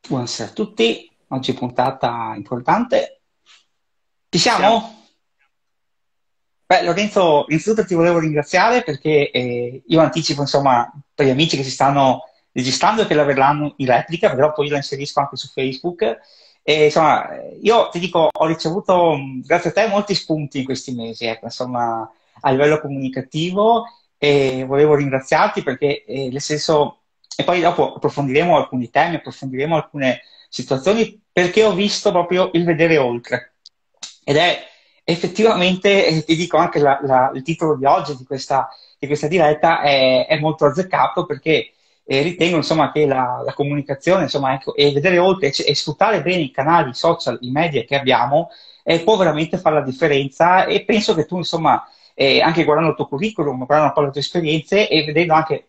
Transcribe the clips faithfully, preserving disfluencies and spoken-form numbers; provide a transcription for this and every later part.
Buonasera a tutti, oggi puntata importante. Ci Ci siamo. siamo? Beh, Lorenzo, innanzitutto ti volevo ringraziare perché eh, io anticipo, insomma, per gli amici che si stanno registrando e che la vedranno in replica, però poi la inserisco anche su Facebook. E, insomma, eh, io ti dico, ho ricevuto, mh, grazie a te, molti spunti in questi mesi, ecco, insomma, a livello comunicativo e volevo ringraziarti perché, eh, nel senso, e poi dopo approfondiremo alcuni temi, approfondiremo alcune situazioni perché ho visto proprio il vedere oltre. Ed è effettivamente, eh, ti dico anche la- la- il titolo di oggi di questa, di questa diretta è, è molto azzeccato perché eh, ritengo insomma, che la, la comunicazione insomma, ecco, e vedere oltre e, e sfruttare bene i canali social, i media che abbiamo eh, può veramente fare la differenza e penso che tu insomma eh, anche guardando il tuo curriculum, guardando un po' le tue esperienze e vedendo anche.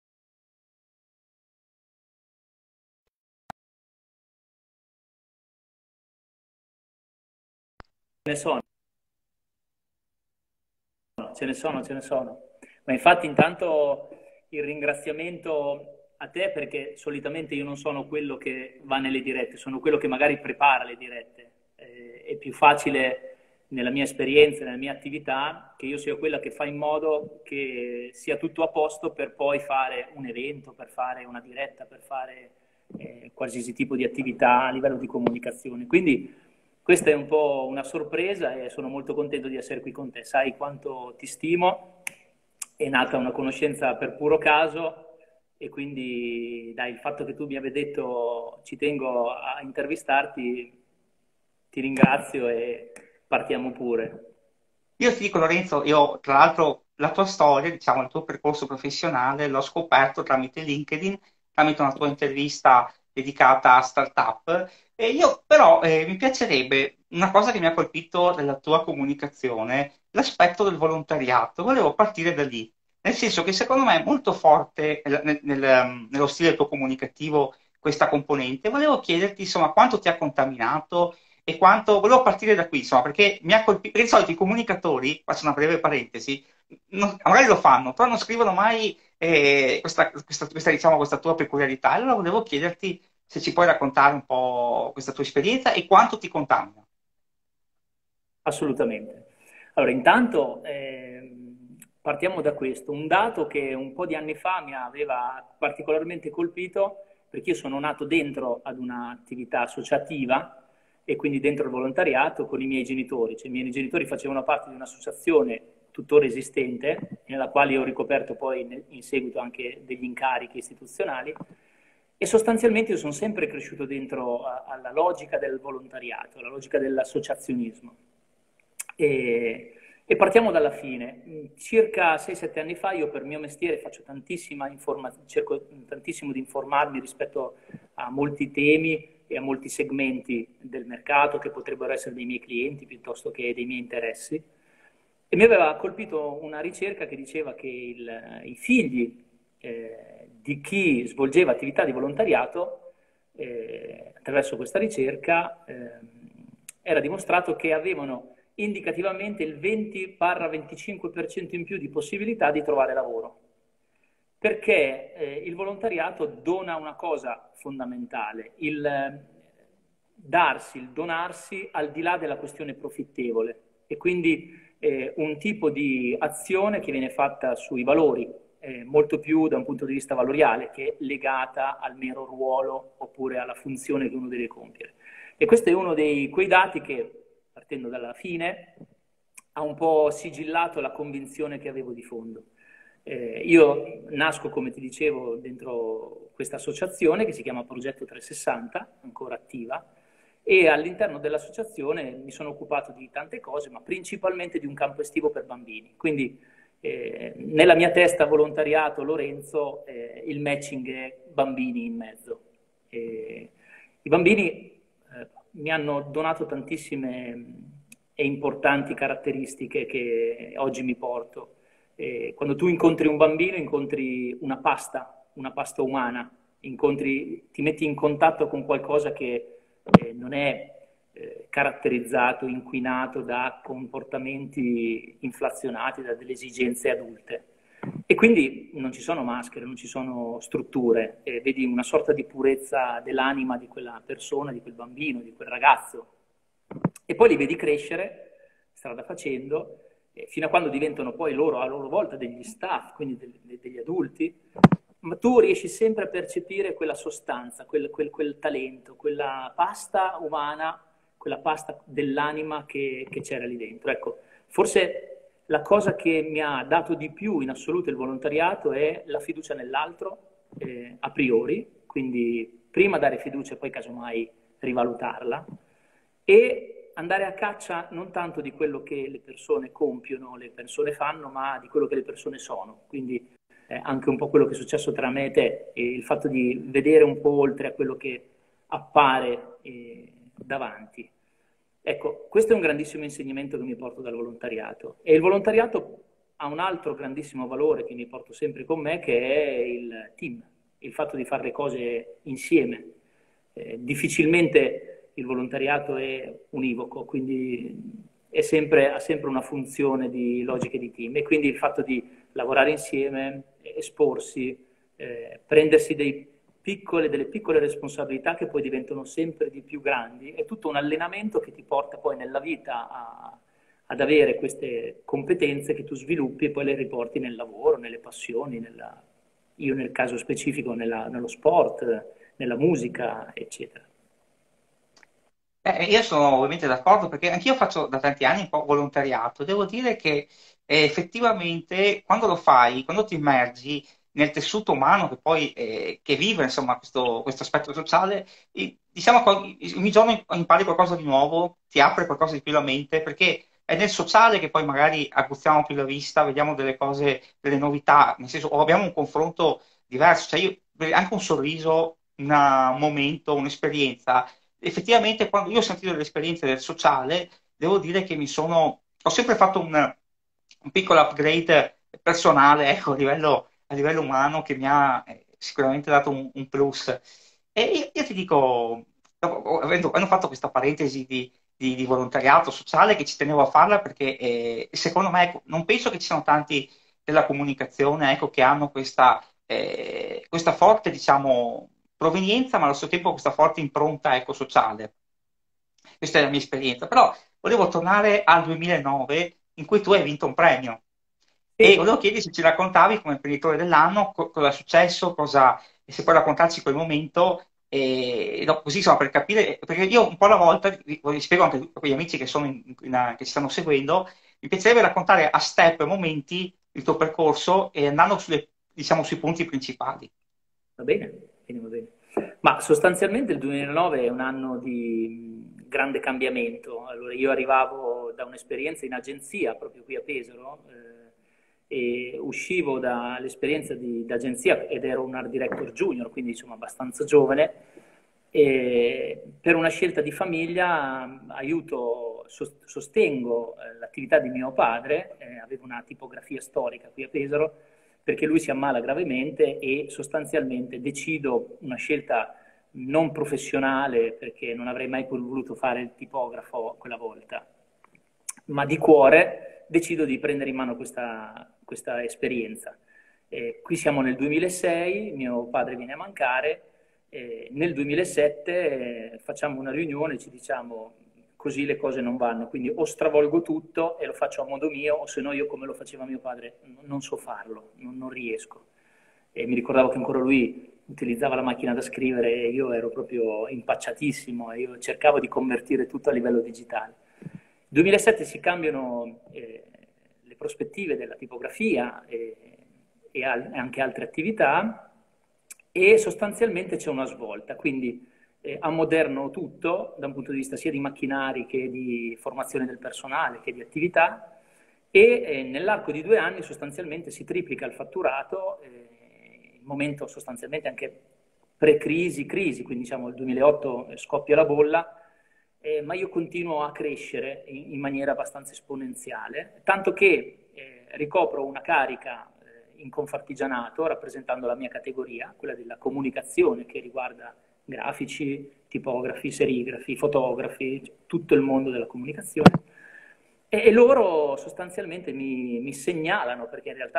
Ce ne sono, ce ne sono, ce ne sono. Ma infatti intanto il ringraziamento a te perché solitamente io non sono quello che va nelle dirette, sono quello che magari prepara le dirette. Eh, è più facile nella mia esperienza, nella mia attività, che io sia quella che fa in modo che sia tutto a posto per poi fare un evento, per fare una diretta, per fare eh, qualsiasi tipo di attività a livello di comunicazione. Quindi questa è un po' una sorpresa e sono molto contento di essere qui con te. Sai quanto ti stimo, è nata una conoscenza per puro caso e quindi dai, il fatto che tu mi abbia detto ci tengo a intervistarti, ti ringrazio e partiamo pure. Io ti dico, Lorenzo, io tra l'altro la tua storia, diciamo, il tuo percorso professionale l'ho scoperto tramite LinkedIn, tramite una tua intervista dedicata a startup. E io però eh, mi piacerebbe una cosa che mi ha colpito nella tua comunicazione, l'aspetto del volontariato. Volevo partire da lì, nel senso che secondo me è molto forte nel- nel- nel- nello stile tuo comunicativo questa componente. Volevo chiederti, insomma, quanto ti ha contaminato e quanto. Volevo partire da qui, insomma, perché mi ha colpito. Perché di solito i comunicatori, faccio una breve parentesi, non- magari lo fanno, però non scrivono mai eh, questa, questa- questa, diciamo, questa tua peculiarità. Allora volevo chiederti se ci puoi raccontare un po' questa tua esperienza e quanto ti contamina. Assolutamente. Allora, intanto ehm, partiamo da questo, un dato che un po' di anni fa mi aveva particolarmente colpito, perché io sono nato dentro ad un'attività associativa e quindi dentro il volontariato con i miei genitori, cioè i miei genitori facevano parte di un'associazione tuttora esistente, nella quale io ho ricoperto poi ne- in seguito anche degli incarichi istituzionali, e sostanzialmente io sono sempre cresciuto dentro a- alla logica del volontariato, alla logica dell'associazionismo. E, e partiamo dalla fine. Circa sei sette anni fa io per mio mestiere faccio tantissima informazione, cerco tantissimo di informarmi rispetto a molti temi e a molti segmenti del mercato che potrebbero essere dei miei clienti piuttosto che dei miei interessi. E mi aveva colpito una ricerca che diceva che il- i figli eh, di chi svolgeva attività di volontariato, eh, attraverso questa ricerca, ehm, era dimostrato che avevano indicativamente il venti-venticinque per cento in più di possibilità di trovare lavoro. Perché eh, il volontariato dona una cosa fondamentale, il eh, darsi, il donarsi al di là della questione profittevole e quindi eh, un tipo di azione che viene fatta sui valori, eh, molto più da un punto di vista valoriale che legata al mero ruolo oppure alla funzione che uno deve compiere. E questo è uno dei quei dati che, partendo dalla fine, ha un po' sigillato la convinzione che avevo di fondo. Eh, io nasco, come ti dicevo, dentro questa associazione che si chiama Progetto trecentosessanta, ancora attiva, e all'interno dell'associazione mi sono occupato di tante cose, ma principalmente di un campo estivo per bambini. Quindi eh, nella mia testa volontariato Lorenzo, eh, il matching è bambini in mezzo. E i bambini eh, mi hanno donato tantissime mh, e importanti caratteristiche che oggi mi porto. Eh, quando tu incontri un bambino, incontri una pasta, una pasta umana, incontri, ti metti in contatto con qualcosa che eh, non è eh, caratterizzato, inquinato da comportamenti inflazionati, da delle esigenze adulte. E quindi non ci sono maschere, non ci sono strutture, e vedi una sorta di purezza dell'anima di quella persona, di quel bambino, di quel ragazzo. E poi li vedi crescere, strada facendo, eh, fino a quando diventano poi loro a loro volta degli staff, quindi degli, degli adulti, ma tu riesci sempre a percepire quella sostanza, quel, quel, quel talento, quella pasta umana, quella pasta dell'anima che, che c'era lì dentro. Ecco, forse la cosa che mi ha dato di più in assoluto il volontariato è la fiducia nell'altro, eh, a priori, quindi prima dare fiducia e poi casomai rivalutarla, e andare a caccia non tanto di quello che le persone compiono, le persone fanno, ma di quello che le persone sono. Quindi eh, anche un po' quello che è successo tra me e te, e il fatto di vedere un po' oltre a quello che appare eh, davanti. Ecco, questo è un grandissimo insegnamento che mi porto dal volontariato. E il volontariato ha un altro grandissimo valore che mi porto sempre con me, che è il team, il fatto di fare le cose insieme. Eh, difficilmente il volontariato è univoco, quindi è sempre, ha sempre una funzione di logiche di team, e quindi il fatto di lavorare insieme, esporsi, eh, prendersi dei piccole, delle piccole responsabilità che poi diventano sempre di più grandi, è tutto un allenamento che ti porta poi nella vita a, ad avere queste competenze che tu sviluppi e poi le riporti nel lavoro, nelle passioni, nella, io nel caso specifico nella, nello sport, nella musica, eccetera. Eh, io sono ovviamente d'accordo perché anch'io faccio da tanti anni un po' volontariato. Devo dire che eh, effettivamente quando lo fai, quando ti immergi nel tessuto umano che poi eh, che vive insomma questo, questo aspetto sociale, eh, diciamo che ogni giorno impari qualcosa di nuovo, ti apre qualcosa di più la mente, perché è nel sociale che poi magari aguzziamo più la vista, vediamo delle cose, delle novità, nel senso, o abbiamo un confronto diverso, cioè io, anche un sorriso, una- un momento, un'esperienza effettivamente quando io ho sentito le esperienze del sociale, devo dire che mi sono, ho sempre fatto un, un piccolo upgrade personale, ecco, a livello, a livello umano che mi ha eh, sicuramente dato un, un plus. E io, io ti dico, dopo, avendo, avendo fatto questa parentesi di, di- di volontariato sociale, che ci tenevo a farla perché eh, secondo me, ecco, non penso che ci siano tanti della comunicazione, ecco, che hanno questa, eh, questa forte, diciamo, provenienza, ma allo stesso tempo questa forte impronta ecosociale. Questa è la mia esperienza. Però volevo tornare al duemilanove in cui tu hai vinto un premio e E volevo chiederti se ci raccontavi come imprenditore dell'anno co- cosa è successo, cosa, e se puoi raccontarci quel momento, e, no, così insomma per capire, perché io un po' alla volta, vi vi spiego anche a quegli amici che, sono in- in- che ci stanno seguendo, mi piacerebbe raccontare a step, a momenti, il tuo percorso e andando sulle, diciamo, sui punti principali. va bene, bene, va bene. Ma sostanzialmente il duemilanove è un anno di mh, grande cambiamento. Allora, io arrivavo da un'esperienza in agenzia, proprio qui a Pesaro, eh, e uscivo dall'esperienza di d'agenzia ed ero un art director junior, quindi insomma abbastanza giovane, e per una scelta di famiglia mh, aiuto, sos- sostengo eh, l'attività di mio padre, eh, avevo una tipografia storica qui a Pesaro, perché lui si ammala gravemente e sostanzialmente decido una scelta non professionale, perché non avrei mai voluto fare il tipografo quella volta, ma di cuore decido di prendere in mano questa, questa esperienza. Eh, qui siamo nel duemilasei, mio padre viene a mancare, eh, nel duemilasette eh, facciamo una riunione e ci diciamo così le cose non vanno, quindi o stravolgo tutto e lo faccio a modo mio, o se no io come lo faceva mio padre non so farlo, non, non riesco. E mi ricordavo che ancora lui utilizzava la macchina da scrivere e io ero proprio impacciatissimo e io cercavo di convertire tutto a livello digitale. Nel duemilasette si cambiano eh, le prospettive della tipografia e, e al- anche altre attività, e sostanzialmente c'è una svolta, quindi eh, ammoderno tutto da un punto di vista sia di macchinari che di formazione del personale che di attività, e eh, nell'arco di due anni sostanzialmente si triplica il fatturato, eh, in momento sostanzialmente anche pre-crisi, crisi, quindi diciamo il duemilaotto scoppia la bolla, eh, ma io continuo a crescere in, in maniera abbastanza esponenziale, tanto che eh, ricopro una carica eh, in Confartigianato rappresentando la mia categoria, quella della comunicazione che riguarda grafici, tipografi, serigrafi, fotografi, cioè tutto il mondo della comunicazione. E, e loro sostanzialmente mi, mi segnalano, perché in realtà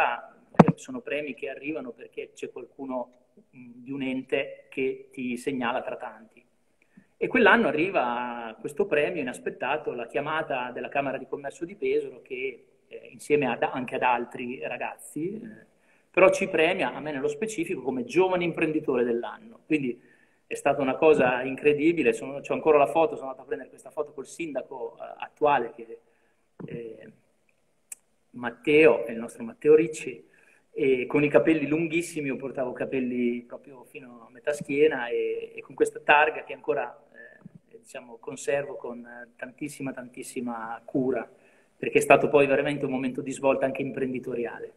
eh, sono premi che arrivano perché c'è qualcuno mh, di un ente che ti segnala tra tanti. E quell'anno arriva questo premio inaspettato, la chiamata della Camera di Commercio di Pesaro che eh, insieme ad, anche ad altri ragazzi, eh, però ci premia, a me nello specifico, come giovane imprenditore dell'anno. Quindi è stata una cosa incredibile, sono, c'ho ancora la foto, sono andato a prendere questa foto col sindaco eh, attuale, che eh, Matteo, è il nostro Matteo Ricci, e con i capelli lunghissimi, io portavo capelli proprio fino a metà schiena e, e con questa targa che ancora eh, diciamo, conservo con tantissima, tantissima cura, perché è stato poi veramente un momento di svolta anche imprenditoriale.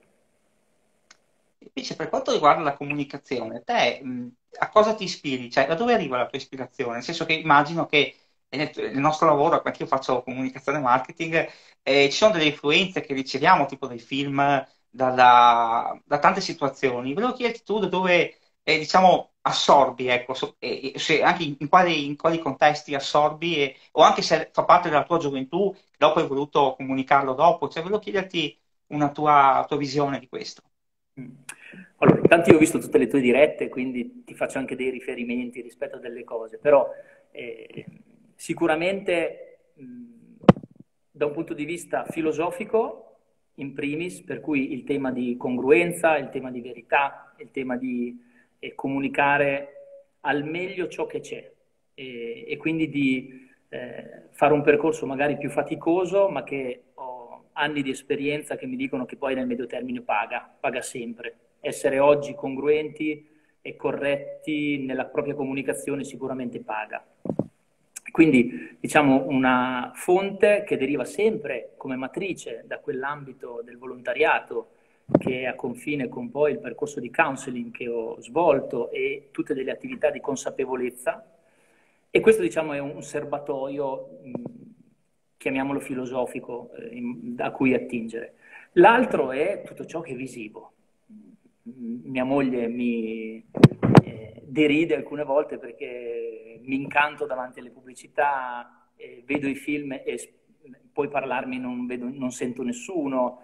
Invece, per quanto riguarda la comunicazione, te mh, a cosa ti ispiri? Cioè, da dove arriva la tua ispirazione? Nel senso che immagino che nel, nel nostro lavoro, anche io faccio comunicazione e marketing, eh, ci sono delle influenze che riceviamo, tipo dai film, dalla- da tante situazioni. Volevo chiederti tu da dove, eh, diciamo, assorbi, ecco, so- e- e se anche in, in quali, in quali contesti assorbi, e- o anche se fa parte della tua gioventù, che dopo hai voluto comunicarlo dopo. Cioè, volevo chiederti una tua tua visione di questo. Mm. Allora, intanto io ho visto tutte le tue dirette, quindi ti faccio anche dei riferimenti rispetto a delle cose, però eh, sicuramente mh, da un punto di vista filosofico, in primis, per cui il tema di congruenza, il tema di verità, il tema di eh, comunicare al meglio ciò che c'è e, e quindi di eh, fare un percorso magari più faticoso, ma che ho anni di esperienza che mi dicono che poi nel medio termine paga, paga sempre. Essere oggi congruenti e corretti nella propria comunicazione sicuramente paga. Quindi diciamo una fonte che deriva sempre come matrice da quell'ambito del volontariato che è a confine con poi il percorso di counseling che ho svolto e tutte delle attività di consapevolezza. E questo diciamo è un serbatoio, mh, chiamiamolo filosofico, eh, in, a cui attingere. L'altro è tutto ciò che è visivo. Mia moglie mi eh, deride alcune volte perché mi incanto davanti alle pubblicità, eh, vedo i film e s- poi parlarmi non, vedo, non sento nessuno,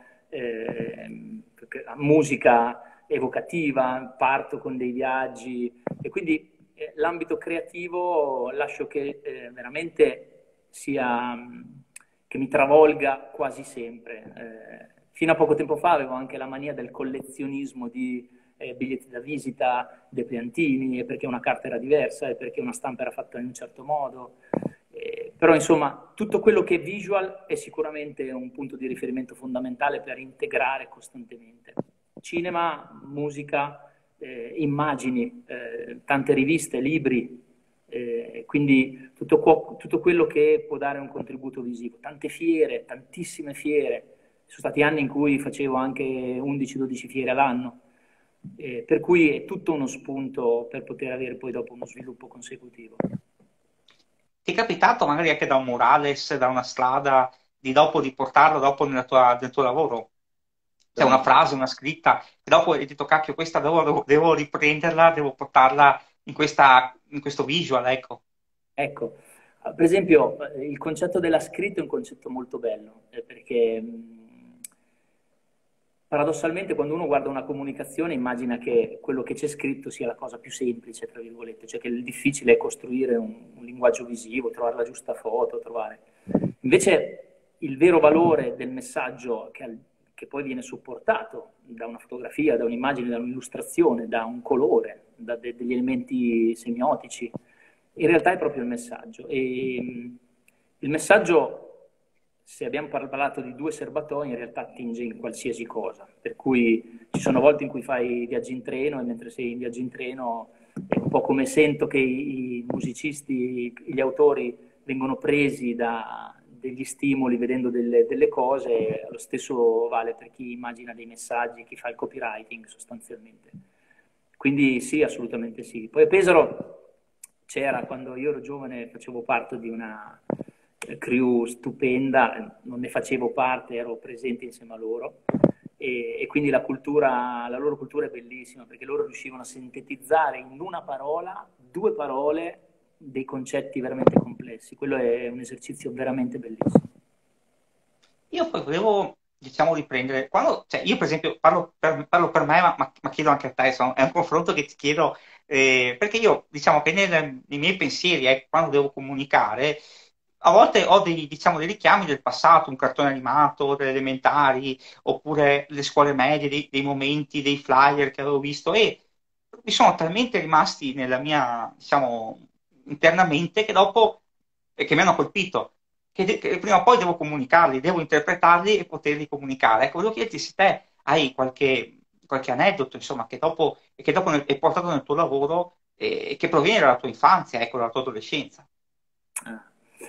eh, musica evocativa, parto con dei viaggi e quindi eh, l'ambito creativo lascio che eh, veramente sia, che mi travolga quasi sempre. Eh, fino a poco tempo fa avevo anche la mania del collezionismo di eh, biglietti da visita, depliantini, e perché una carta era diversa, e perché una stampa era fatta in un certo modo. Eh, però insomma, tutto quello che è visual è sicuramente un punto di riferimento fondamentale per integrare costantemente. Cinema, musica, eh, immagini, eh, tante riviste, libri, eh, quindi tutto, tutto quello che può dare un contributo visivo. Tante fiere, tantissime fiere. Ci sono stati anni in cui facevo anche undici dodici fiere all'anno, eh, per cui è tutto uno spunto per poter avere poi dopo uno sviluppo consecutivo. Ti è capitato magari anche da un murales, da una strada, di dopo di portarlo dopo nella tua- nel tuo lavoro? C'è una frase, una scritta, e dopo hai detto, cacchio, questa devo, devo- devo riprenderla, devo portarla in questa- in questo visual, ecco. Ecco, per esempio, eh, il concetto della scritta è un concetto molto bello, eh, perché mh, paradossalmente quando uno guarda una comunicazione immagina che quello che c'è scritto sia la cosa più semplice, tra virgolette, cioè che il difficile è costruire un, un linguaggio visivo, trovare la giusta foto, trovare... Invece il vero valore del messaggio che, al- che poi viene supportato da una fotografia, da un'immagine, da un'illustrazione, da un colore, da de- degli elementi semiotici, in realtà è proprio il messaggio. E mh, il messaggio, se abbiamo parlato di due serbatoi, in realtà attinge in qualsiasi cosa. Per cui ci sono volte in cui fai viaggi in treno e mentre sei in viaggio in treno è un po' come sento che i, i musicisti, gli autori vengono presi da degli stimoli vedendo delle, delle cose, lo stesso vale per chi immagina dei messaggi, chi fa il copywriting sostanzialmente. Quindi sì, assolutamente sì. Poi a Pesaro c'era, quando io ero giovane, facevo parte di una eh, crew stupenda, non ne facevo parte, ero presente insieme a loro. E, e quindi la cultura, la loro cultura è bellissima perché loro riuscivano a sintetizzare in una parola, due parole, dei concetti veramente complessi. Quello è un esercizio veramente bellissimo. Io poi volevo diciamo, riprendere, quando, cioè, io per esempio parlo per, parlo per me, ma, ma- ma chiedo anche a te, insomma, è un confronto che ti chiedo, eh, perché io, diciamo che nel- nei miei pensieri, eh, quando devo comunicare, a volte ho dei, diciamo, dei richiami del passato, un cartone animato, delle elementari, oppure le scuole medie, dei, dei momenti, dei flyer che avevo visto, e mi sono talmente rimasti nella mia, diciamo, internamente, che dopo, e che mi hanno colpito, che, de- che prima o poi devo comunicarli, devo interpretarli e poterli comunicare. Ecco, volevo chiederti se te hai qualche, qualche aneddoto, insomma, che dopo, e che dopo nel- hai portato nel tuo lavoro e che proviene dalla tua infanzia, ecco, dalla tua adolescenza. Ah.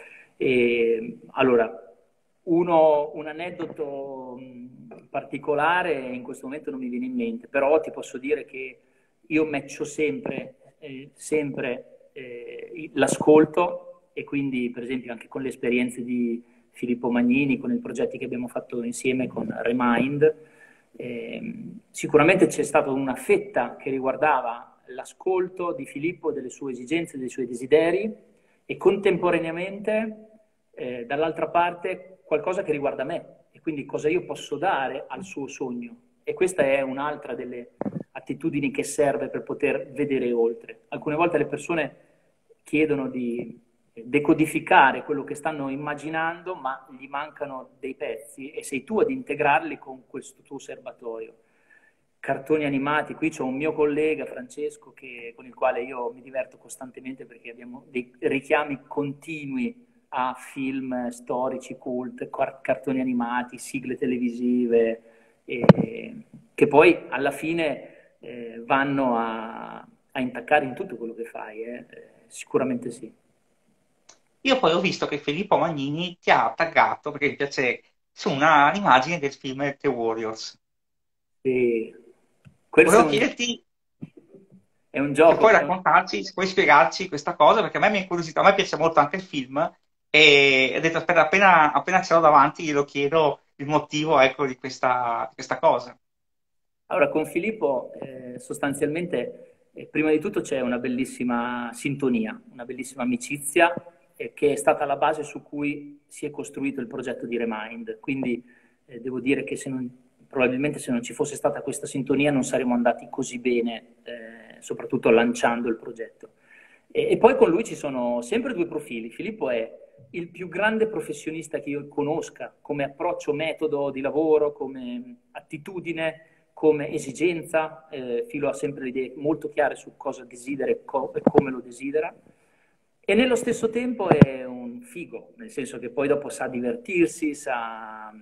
E, allora, uno, un aneddoto mh, particolare in questo momento non mi viene in mente, però ti posso dire che io matcho sempre, eh, sempre eh, l'ascolto e quindi per esempio anche con le esperienze di Filippo Magnini, con i progetti che abbiamo fatto insieme con Remind, ehm, sicuramente c'è stata una fetta che riguardava l'ascolto di Filippo, delle sue esigenze, dei suoi desideri e contemporaneamente eh, dall'altra parte qualcosa che riguarda me e quindi cosa io posso dare al suo sogno. E questa è un'altra delle attitudini che serve per poter vedere oltre. Alcune volte le persone chiedono di decodificare quello che stanno immaginando, ma gli mancano dei pezzi e sei tu ad integrarli con questo tuo serbatoio. Cartoni animati, qui c'è un mio collega Francesco che, con il quale io mi diverto costantemente perché abbiamo dei richiami continui a film storici, cult, cartoni animati, sigle televisive, eh, che poi alla fine eh, vanno a, a intaccare in tutto quello che fai, eh. Eh, sicuramente sì. Io poi ho visto che Filippo Magnini ti ha taggato, perché mi piace, su una immagine del film The Warriors. E questo è Volevo un, chiederti è un se gioco, puoi è un- raccontarci, se puoi spiegarci questa cosa, perché a me mi è incuriosito, a me piace molto anche il film, e ho detto, aspetta, appena, appena ce l'ho davanti, glielo chiedo il motivo, ecco, di questa, di questa cosa. Allora, con Filippo eh, sostanzialmente, eh, prima di tutto c'è una bellissima sintonia, una bellissima amicizia eh, che è stata la base su cui si è costruito il progetto di Remind. Quindi eh, devo dire che se non- probabilmente se non ci fosse stata questa sintonia non saremmo andati così bene, eh, soprattutto lanciando il progetto. E, e poi con lui ci sono sempre due profili. Filippo è il più grande professionista che io conosca come approccio, metodo di lavoro, come attitudine, come esigenza. Eh, Filo ha sempre le idee molto chiare su cosa desidera e, co- e come lo desidera. E nello stesso tempo è un figo, nel senso che poi dopo sa divertirsi, sa,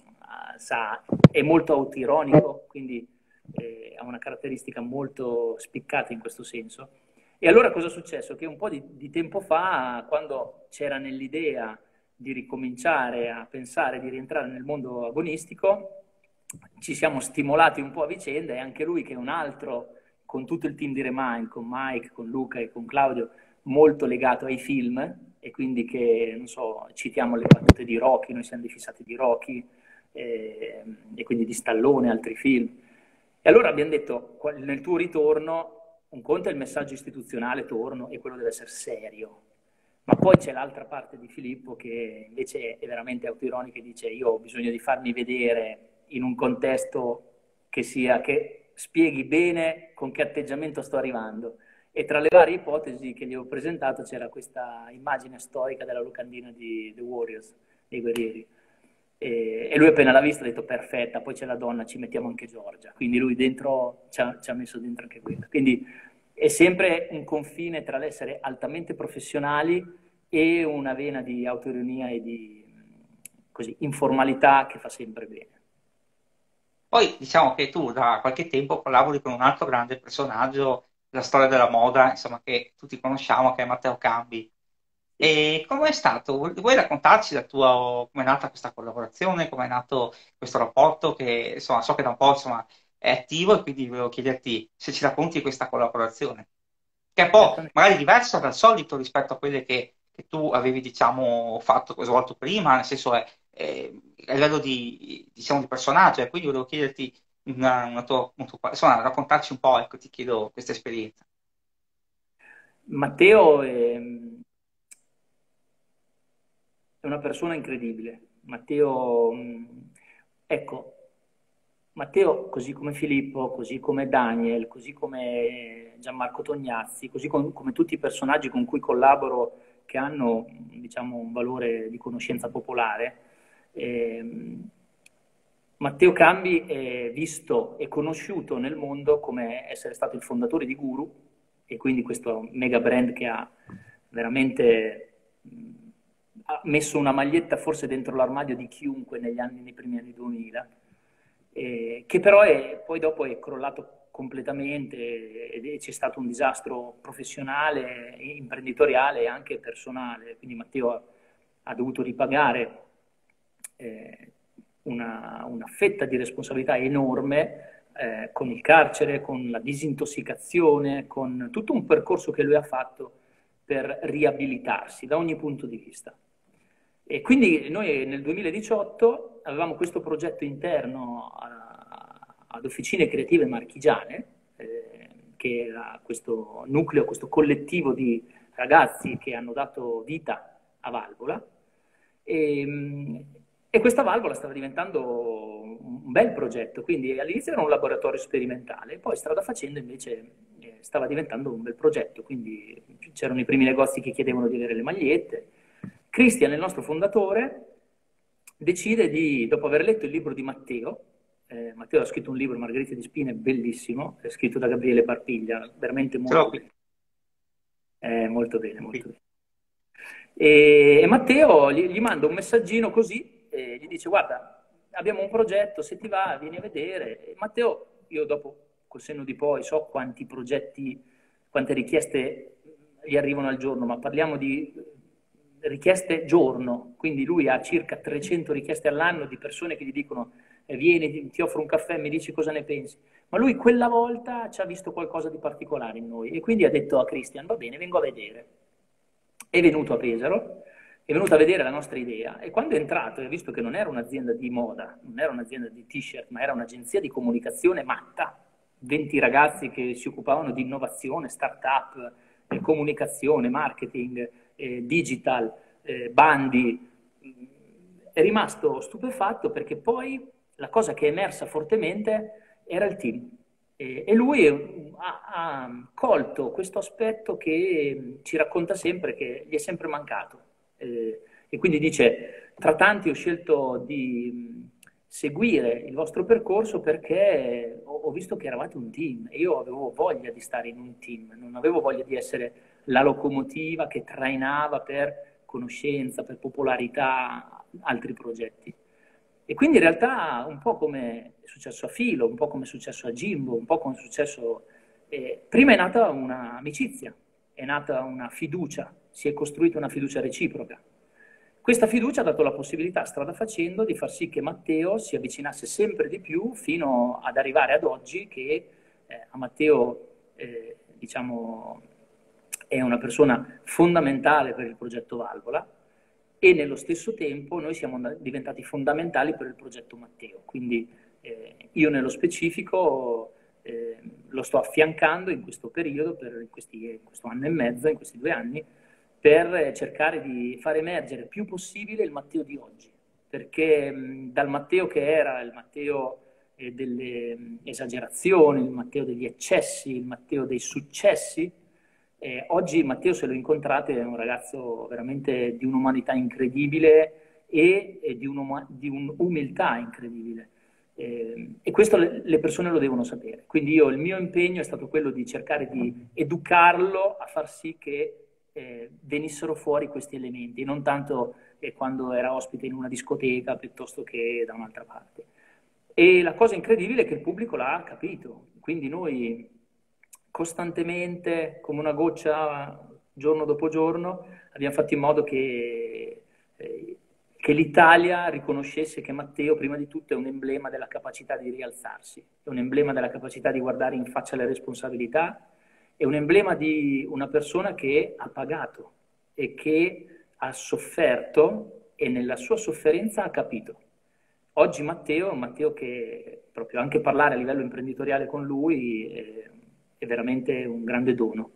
sa- è molto autironico, quindi eh, ha una caratteristica molto spiccata in questo senso. E allora cosa è successo? Che un po' di, di tempo fa, quando c'era nell'idea di ricominciare a pensare di rientrare nel mondo agonistico, ci siamo stimolati un po' a vicenda e anche lui che è un altro, con tutto il team di Remind, con Mike, con Luca e con Claudio, molto legato ai film e quindi che, non so, citiamo le battute di Rocky, noi siamo dei fissati di Rocky eh, e quindi di Stallone, altri film. E allora abbiamo detto, nel tuo ritorno, un conto è il messaggio istituzionale, torno, e quello deve essere serio. Ma poi c'è l'altra parte di Filippo che invece è veramente autoironica e dice io ho bisogno di farmi vedere in un contesto che sia, che spieghi bene con che atteggiamento sto arrivando. E tra le varie ipotesi che gli ho presentato c'era questa immagine storica della locandina di The Warriors, dei guerrieri. E, e lui appena l'ha vista ha detto perfetta, poi c'è la donna, ci mettiamo anche Giorgia. Quindi lui dentro ci ha, ci ha messo dentro anche quella. Quindi è sempre un confine tra l'essere altamente professionali e una vena di autoironia e di così, informalità che fa sempre bene. Poi diciamo che tu da qualche tempo collabori con un altro grande personaggio della storia della moda, insomma, che tutti conosciamo, che è Matteo Cambi. Sì. E come è stato? Vu- Vuoi raccontarci la tua, come è nata questa collaborazione, come è nato questo rapporto che, insomma, so che da un po', insomma, è attivo e quindi volevo chiederti se ci racconti di questa collaborazione, che è un po' Certamente. magari diversa dal solito rispetto a quelle che, che tu avevi, diciamo, fatto, svolto prima, nel senso è, è a livello di, diciamo, di personaggio, e quindi volevo chiederti una, una tua, un tuo- insomma, raccontarci un po', ecco, ti chiedo questa esperienza. Matteo è, è una persona incredibile. Matteo mh, Ecco, Matteo, così come Filippo, così come Daniel, così come Gianmarco Tognazzi, così com- come tutti i personaggi con cui collaboro che hanno, diciamo, un valore di conoscenza popolare, ehm, Matteo Cambi è visto e conosciuto nel mondo come essere stato il fondatore di Guru, e quindi questo mega brand che ha veramente mh, ha messo una maglietta forse dentro l'armadio di chiunque negli anni, nei primi anni duemila, eh, che però è, poi dopo è crollato completamente ed è- c'è stato un disastro professionale, imprenditoriale e anche personale. Quindi Matteo ha, ha dovuto ripagare eh, una, una fetta di responsabilità enorme eh, con il carcere, con la disintossicazione, con tutto un percorso che lui ha fatto per riabilitarsi da ogni punto di vista. E quindi noi nel duemiladiciotto avevamo questo progetto interno a- ad Officine Creative Marchigiane, eh, che era questo nucleo, questo collettivo di ragazzi che hanno dato vita a Valvola. E, e questa valvola stava diventando un bel progetto, quindi all'inizio era un laboratorio sperimentale, poi strada facendo invece eh, stava diventando un bel progetto, quindi c'erano i primi negozi che chiedevano di avere le magliette. Christian, il nostro fondatore, decide di, dopo aver letto il libro di Matteo, eh, Matteo ha scritto un libro, Margherita di Spine, bellissimo, è scritto da Gabriele Parpiglia, veramente Ce l'ho molto qui. bene, eh, molto bene, molto bene. E, e Matteo gli, gli manda un messaggino così, e gli dice guarda, abbiamo un progetto, se ti va vieni a vedere. E Matteo, io dopo col senno di poi so quanti progetti, quante richieste gli arrivano al giorno, ma parliamo di richieste giorno, quindi lui ha circa trecento richieste all'anno di persone che gli dicono eh, vieni, ti, ti offro un caffè, mi dici cosa ne pensi. Ma lui quella volta ci ha visto qualcosa di particolare in noi e quindi ha detto a Christian va bene, vengo a vedere. È venuto a Pesaro, è venuto a vedere la nostra idea e quando è entrato e ha visto che non era un'azienda di moda, non era un'azienda di t-shirt, ma era un'agenzia di comunicazione matta, venti ragazzi che si occupavano di innovazione, start-up, eh, comunicazione, marketing, eh, digital, eh, bandi, è rimasto stupefatto perché poi la cosa che è emersa fortemente era il team. E, e lui ha, ha colto questo aspetto che ci racconta sempre che gli è sempre mancato. Eh, e quindi dice, tra tanti ho scelto di seguire il vostro percorso perché ho, ho visto che eravate un team e io avevo voglia di stare in un team, non avevo voglia di essere la locomotiva che trainava per conoscenza, per popolarità, altri progetti. E quindi in realtà un po' come è successo a Filo, un po' come è successo a Jimbo, un po' come è successo... Eh, prima è nata un'amicizia, è nata una fiducia, si è costruita una fiducia reciproca. Questa fiducia ha dato la possibilità, strada facendo, di far sì che Matteo si avvicinasse sempre di più fino ad arrivare ad oggi che eh, a Matteo, eh, diciamo, è una persona fondamentale per il progetto Valvola e nello stesso tempo noi siamo diventati fondamentali per il progetto Matteo. Quindi eh, io nello specifico eh, lo sto affiancando in questo periodo, per questi, in questo anno e mezzo, in questi due anni, per cercare di far emergere il più possibile il Matteo di oggi. Perché mh, dal Matteo che era il Matteo eh, delle mh, esagerazioni, il Matteo degli eccessi, il Matteo dei successi, eh, oggi Matteo, se lo incontrate, è un ragazzo veramente di un'umanità incredibile e, e di, un'uma- di un'umiltà incredibile. Eh, e questo le, le persone lo devono sapere. Quindi io, il mio impegno è stato quello di cercare di educarlo a far sì che eh, venissero fuori questi elementi, non tanto eh, quando era ospite in una discoteca piuttosto che da un'altra parte. E la cosa incredibile è che il pubblico l'ha capito, quindi noi costantemente, come una goccia, giorno dopo giorno, abbiamo fatto in modo che, eh, che l'Italia riconoscesse che Matteo, prima di tutto, è un emblema della capacità di rialzarsi, è un emblema della capacità di guardare in faccia le responsabilità, è un emblema di una persona che ha pagato e che ha sofferto e nella sua sofferenza ha capito. Oggi Matteo è un Matteo che proprio anche parlare a livello imprenditoriale con lui è, è veramente un grande dono.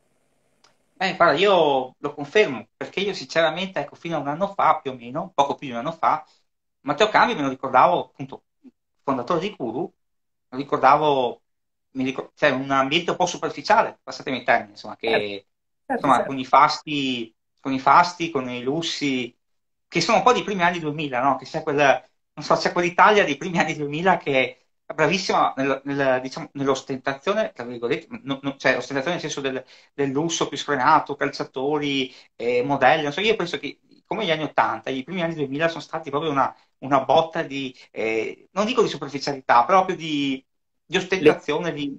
Eh, guarda, io lo confermo, perché io sinceramente, ecco, fino a un anno fa, più o meno, poco più di un anno fa, Matteo Cambi me lo ricordavo, appunto, fondatore di Kuru, me lo ricordavo, mi ricor- cioè un ambiente un po' superficiale, passatemi i termini, insomma, Certo, che certo, insomma, con certo. i fasti, con i fasti, con i lussi, che sono un po' dei primi anni duemila, no? Che c'è quella, non so, c'è quell'Italia dei primi anni duemila che è bravissima nel, nel, diciamo, nell'ostentazione, tra virgolette, no- no- cioè ostentazione nel senso del, del lusso più sfrenato, calciatori, eh, modelli, non so, io penso che come gli anni ottanta, i primi anni duemila sono stati proprio una, una botta di, eh, non dico di superficialità, proprio di, di Le- ostentazione, di,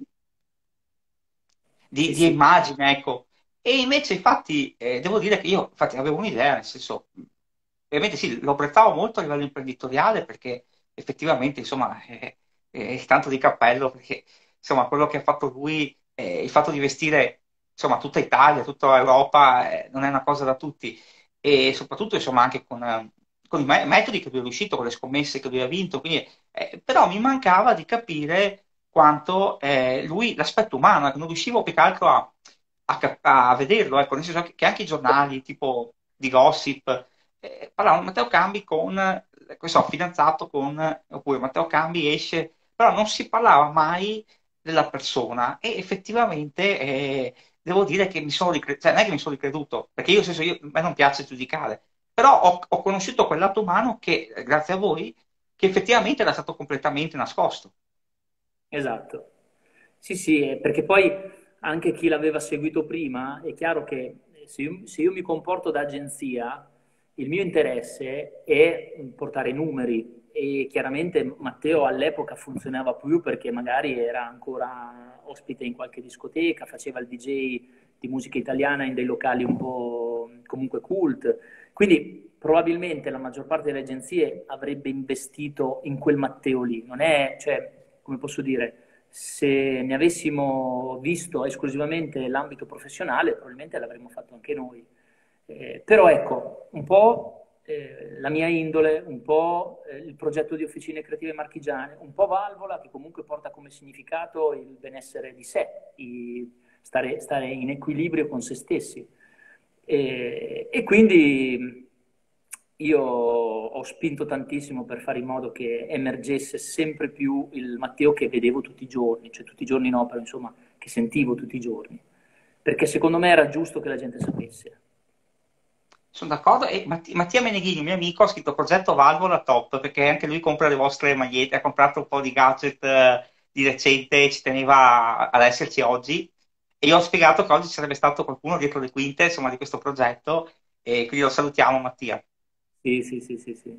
di, Sì, di sì, immagine, ecco. E invece, infatti, eh, devo dire che io, infatti, avevo un'idea, nel senso, ovviamente sì, lo apprezzavo molto a livello imprenditoriale perché effettivamente, insomma, è, è tanto di cappello perché, insomma, quello che ha fatto lui, eh, il fatto di vestire, insomma, tutta Italia, tutta Europa, eh, non è una cosa da tutti. E soprattutto, insomma, anche con, eh, con i me- metodi che lui è riuscito, con le scommesse che lui ha vinto, quindi, eh, però mi mancava di capire quanto eh, lui, l'aspetto umano, ecco, non riuscivo più che altro a, a cap- a vederlo, ecco, nel senso che, che anche i giornali tipo di gossip eh, parlavano di Matteo Cambi con, eh, questo, fidanzato con, oppure Matteo Cambi esce, però non si parlava mai della persona e effettivamente eh, devo dire che mi sono ricreduto, cioè non è che mi sono ricreduto, perché io, nel senso, io, a me non piace giudicare, però ho, ho conosciuto quel lato umano che, eh, grazie a voi, che effettivamente era stato completamente nascosto. esatto. Sì, sì, eh, perché poi anche chi l'aveva seguito prima, è chiaro che eh, se io, se io mi comporto da agenzia, il mio interesse è portare numeri e chiaramente Matteo all'epoca funzionava più perché magari era ancora ospite in qualche discoteca, faceva il D J di musica italiana in dei locali un po' comunque cult. Quindi probabilmente la maggior parte delle agenzie avrebbe investito in quel Matteo lì. Non è, cioè, come posso dire, se ne avessimo visto esclusivamente l'ambito professionale, probabilmente l'avremmo fatto anche noi. Eh, però ecco, un po' eh, la mia indole, un po' eh, il progetto di Officine Creative Marchigiane, un po' Valvola, che comunque porta come significato il benessere di sé, i- stare, stare in equilibrio con se stessi. E, e quindi io ho spinto tantissimo per fare in modo che emergesse sempre più il Matteo che vedevo tutti i giorni, cioè tutti i giorni no, però insomma che sentivo tutti i giorni, perché secondo me era giusto che la gente sapesse. Sono d'accordo. E Matti- Mattia Meneghini, mio amico, ha scritto progetto Valvola top perché anche lui compra le vostre magliette, ha comprato un po' di gadget eh, di recente, ci teneva a- ad esserci oggi. E io ho spiegato che oggi ci sarebbe stato qualcuno dietro le quinte, insomma, di questo progetto, e quindi lo salutiamo, Mattia. Sì, sì, sì, sì, sì.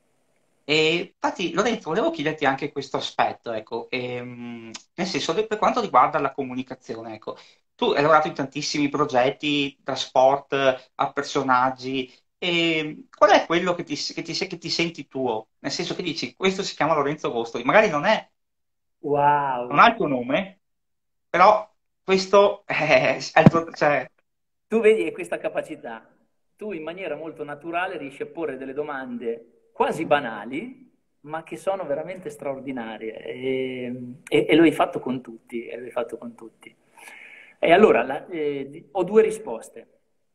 E infatti, Lorenzo, volevo chiederti anche questo aspetto, ecco, ehm, nel senso, per quanto riguarda la comunicazione, ecco, tu hai lavorato in tantissimi progetti, da sport a personaggi, e qual è quello che ti, che ti- che ti senti tuo? Nel senso che dici, questo si chiama Lorenzo Gostoli, magari non è, non ha Wow! il tuo nome, però questo è, è il tuo, cioè, Tu vedi questa capacità, tu in maniera molto naturale riesci a porre delle domande quasi banali, ma che sono veramente straordinarie e, e- e lo hai fatto con tutti, e lo hai fatto con tutti. E allora, la- eh, di- ho due risposte.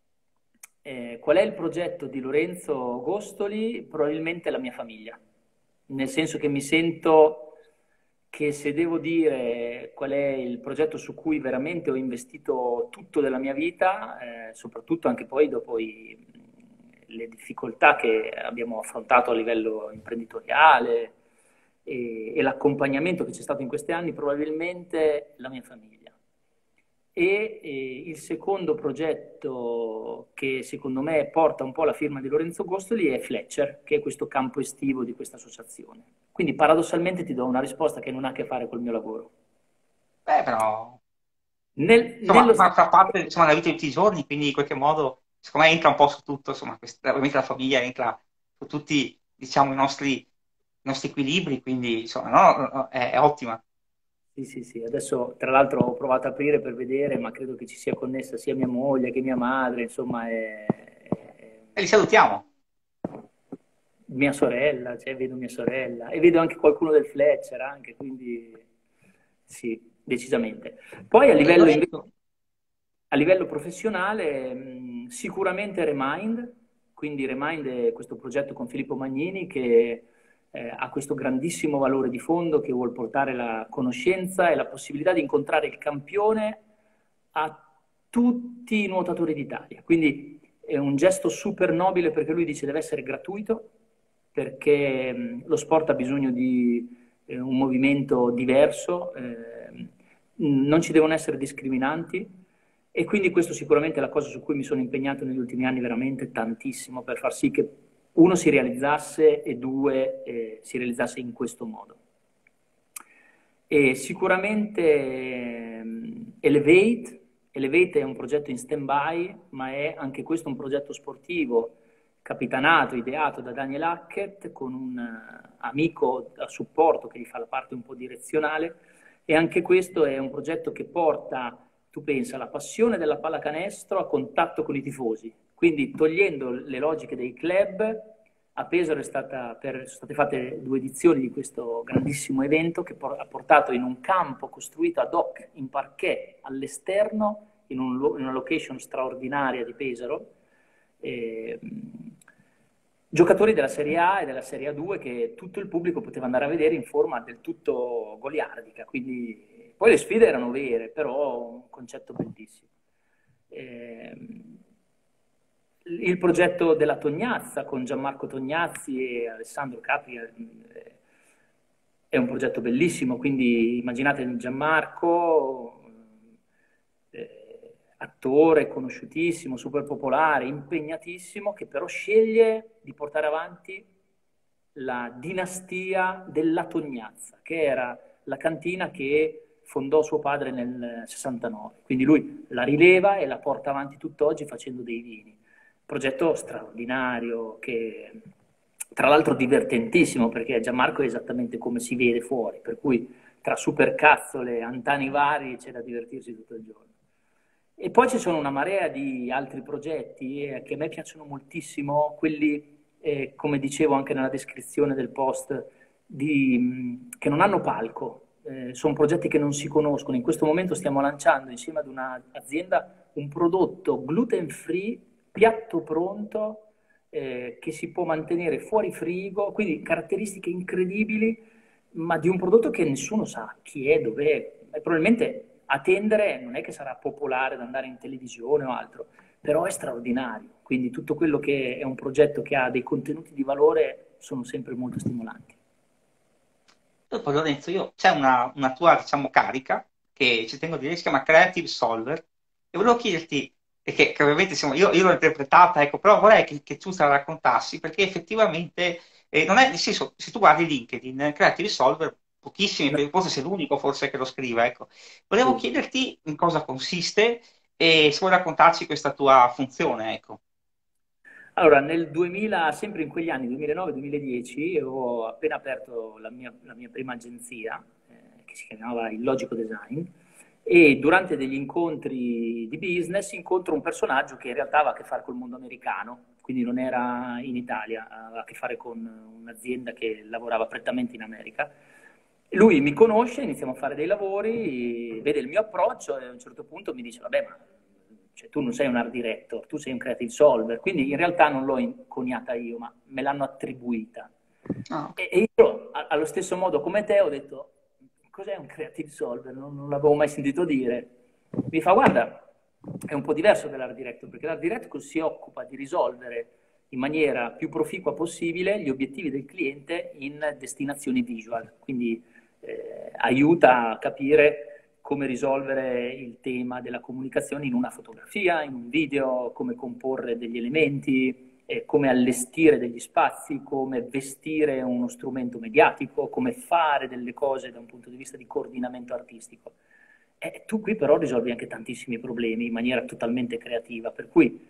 Eh, qual è il progetto di Lorenzo Gostoli? Probabilmente la mia famiglia, nel senso che mi sento che se devo dire qual è il progetto su cui veramente ho investito tutto della mia vita, eh, soprattutto anche poi dopo i- le difficoltà che abbiamo affrontato a livello imprenditoriale e, e l'accompagnamento che c'è stato in questi anni, probabilmente la mia famiglia. E eh, il secondo progetto che secondo me porta un po' la firma di Lorenzo Gostoli è Fletcher, che è questo campo estivo di questa associazione. Quindi paradossalmente ti do una risposta che non ha a che fare col mio lavoro. beh, però, Nel- insomma, nello ma fa stesso parte, insomma, della vita di tutti i giorni, quindi in qualche modo, secondo me, entra un po' su tutto, insomma, questa- ovviamente la famiglia entra su tutti, diciamo, i nostri, i nostri equilibri, quindi, insomma, no, no, no, è, è ottima. Sì, sì, sì. Adesso tra l'altro ho provato a aprire per vedere, ma credo che ci sia connessa sia mia moglie che mia madre, insomma, è, è- E li salutiamo. mia sorella, cioè vedo mia sorella e vedo anche qualcuno del Fletcher anche, quindi sì, decisamente. Poi a E livello invece Lorenzo, a livello professionale, mh, sicuramente Remind, quindi Remind è questo progetto con Filippo Magnini che eh, ha questo grandissimo valore di fondo che vuol portare la conoscenza e la possibilità di incontrare il campione a tutti i nuotatori d'Italia. Quindi è un gesto super nobile, perché lui dice deve essere gratuito, perché mh, lo sport ha bisogno di eh, un movimento diverso, eh, non ci devono essere discriminanti, e quindi questo sicuramente è la cosa su cui mi sono impegnato negli ultimi anni veramente tantissimo, per far sì che uno si realizzasse e due eh, si realizzasse in questo modo. E sicuramente ehm, Elevate, Elevate è un progetto in stand-by, ma è anche questo un progetto sportivo capitanato, ideato da Daniel Hackett, con un uh, amico a supporto che gli fa la parte un po' direzionale, e anche questo è un progetto che porta, tu pensa, la passione della pallacanestro a contatto con i tifosi, quindi togliendo le logiche dei club. A Pesaro è stata per, sono state fatte due edizioni di questo grandissimo evento che por- ha portato in un campo costruito ad hoc in parquet all'esterno, in, un lo- in una location straordinaria di Pesaro, eh, giocatori della Serie A e della Serie A due che tutto il pubblico poteva andare a vedere in forma del tutto goliardica. Quindi, poi le sfide erano vere, però un concetto bellissimo. Eh, il progetto della Tognazza con Gianmarco Tognazzi e Alessandro Capri eh, è un progetto bellissimo, quindi immaginate Gianmarco, eh, attore conosciutissimo, super popolare, impegnatissimo, che però sceglie di portare avanti la dinastia della Tognazza, che era la cantina che fondò suo padre nel sessantanove. Quindi lui la rileva e la porta avanti tutt'oggi facendo dei vini. Progetto straordinario, che tra l'altro divertentissimo, perché Gianmarco è esattamente come si vede fuori, per cui tra supercazzole e antani vari c'è da divertirsi tutto il giorno. E poi ci sono una marea di altri progetti eh, che a me piacciono moltissimo, quelli, eh, come dicevo anche nella descrizione del post, di, mh, che non hanno palco. Eh, sono progetti che non si conoscono. In questo momento stiamo lanciando insieme ad un'azienda un prodotto gluten free, piatto pronto, eh, che si può mantenere fuori frigo, quindi caratteristiche incredibili, ma di un prodotto che nessuno sa chi è, dov'è. E probabilmente a tendere non è che sarà popolare da andare in televisione o altro, però è straordinario. Quindi tutto quello che è un progetto che ha dei contenuti di valore sono sempre molto stimolanti. Dopo Lorenzo, io, c'è una, una tua, diciamo, carica, che ci tengo a dire, si chiama Creative Solver, e volevo chiederti, e che, che ovviamente insomma, io, io l'ho interpretata, ecco, però vorrei che, che tu te la raccontassi, perché effettivamente, eh, non è, nel senso, se tu guardi LinkedIn, Creative Solver, pochissimi, No, forse sei l'unico forse che lo scrive, ecco. Volevo sì. chiederti in cosa consiste e se vuoi raccontarci questa tua funzione, ecco. Allora, nel duemila, sempre in quegli anni, duemilanove-duemiladieci, ho appena aperto la mia, la mia prima agenzia, eh, che si chiamava Il Logico Design, e durante degli incontri di business incontro un personaggio che in realtà aveva a che fare col mondo americano, quindi non era in Italia, aveva a che fare con un'azienda che lavorava prettamente in America. Lui mi conosce, iniziamo a fare dei lavori, vede il mio approccio e a un certo punto mi dice, vabbè, ma cioè, tu non sei un art director, tu sei un creative solver, quindi in realtà non l'ho coniata io, ma me l'hanno attribuita. Ah, ok. E, e io, a- allo stesso modo come te, ho detto, cos'è un creative solver? Non, non l'avevo mai sentito dire. Mi fa, guarda, è un po' diverso dall'art director, perché l'art director si occupa di risolvere in maniera più proficua possibile gli obiettivi del cliente in destinazioni visual, quindi eh, aiuta a capire come risolvere il tema della comunicazione in una fotografia, in un video, come comporre degli elementi, eh, come allestire degli spazi, come vestire uno strumento mediatico, come fare delle cose da un punto di vista di coordinamento artistico. E tu qui però risolvi anche tantissimi problemi in maniera totalmente creativa, per cui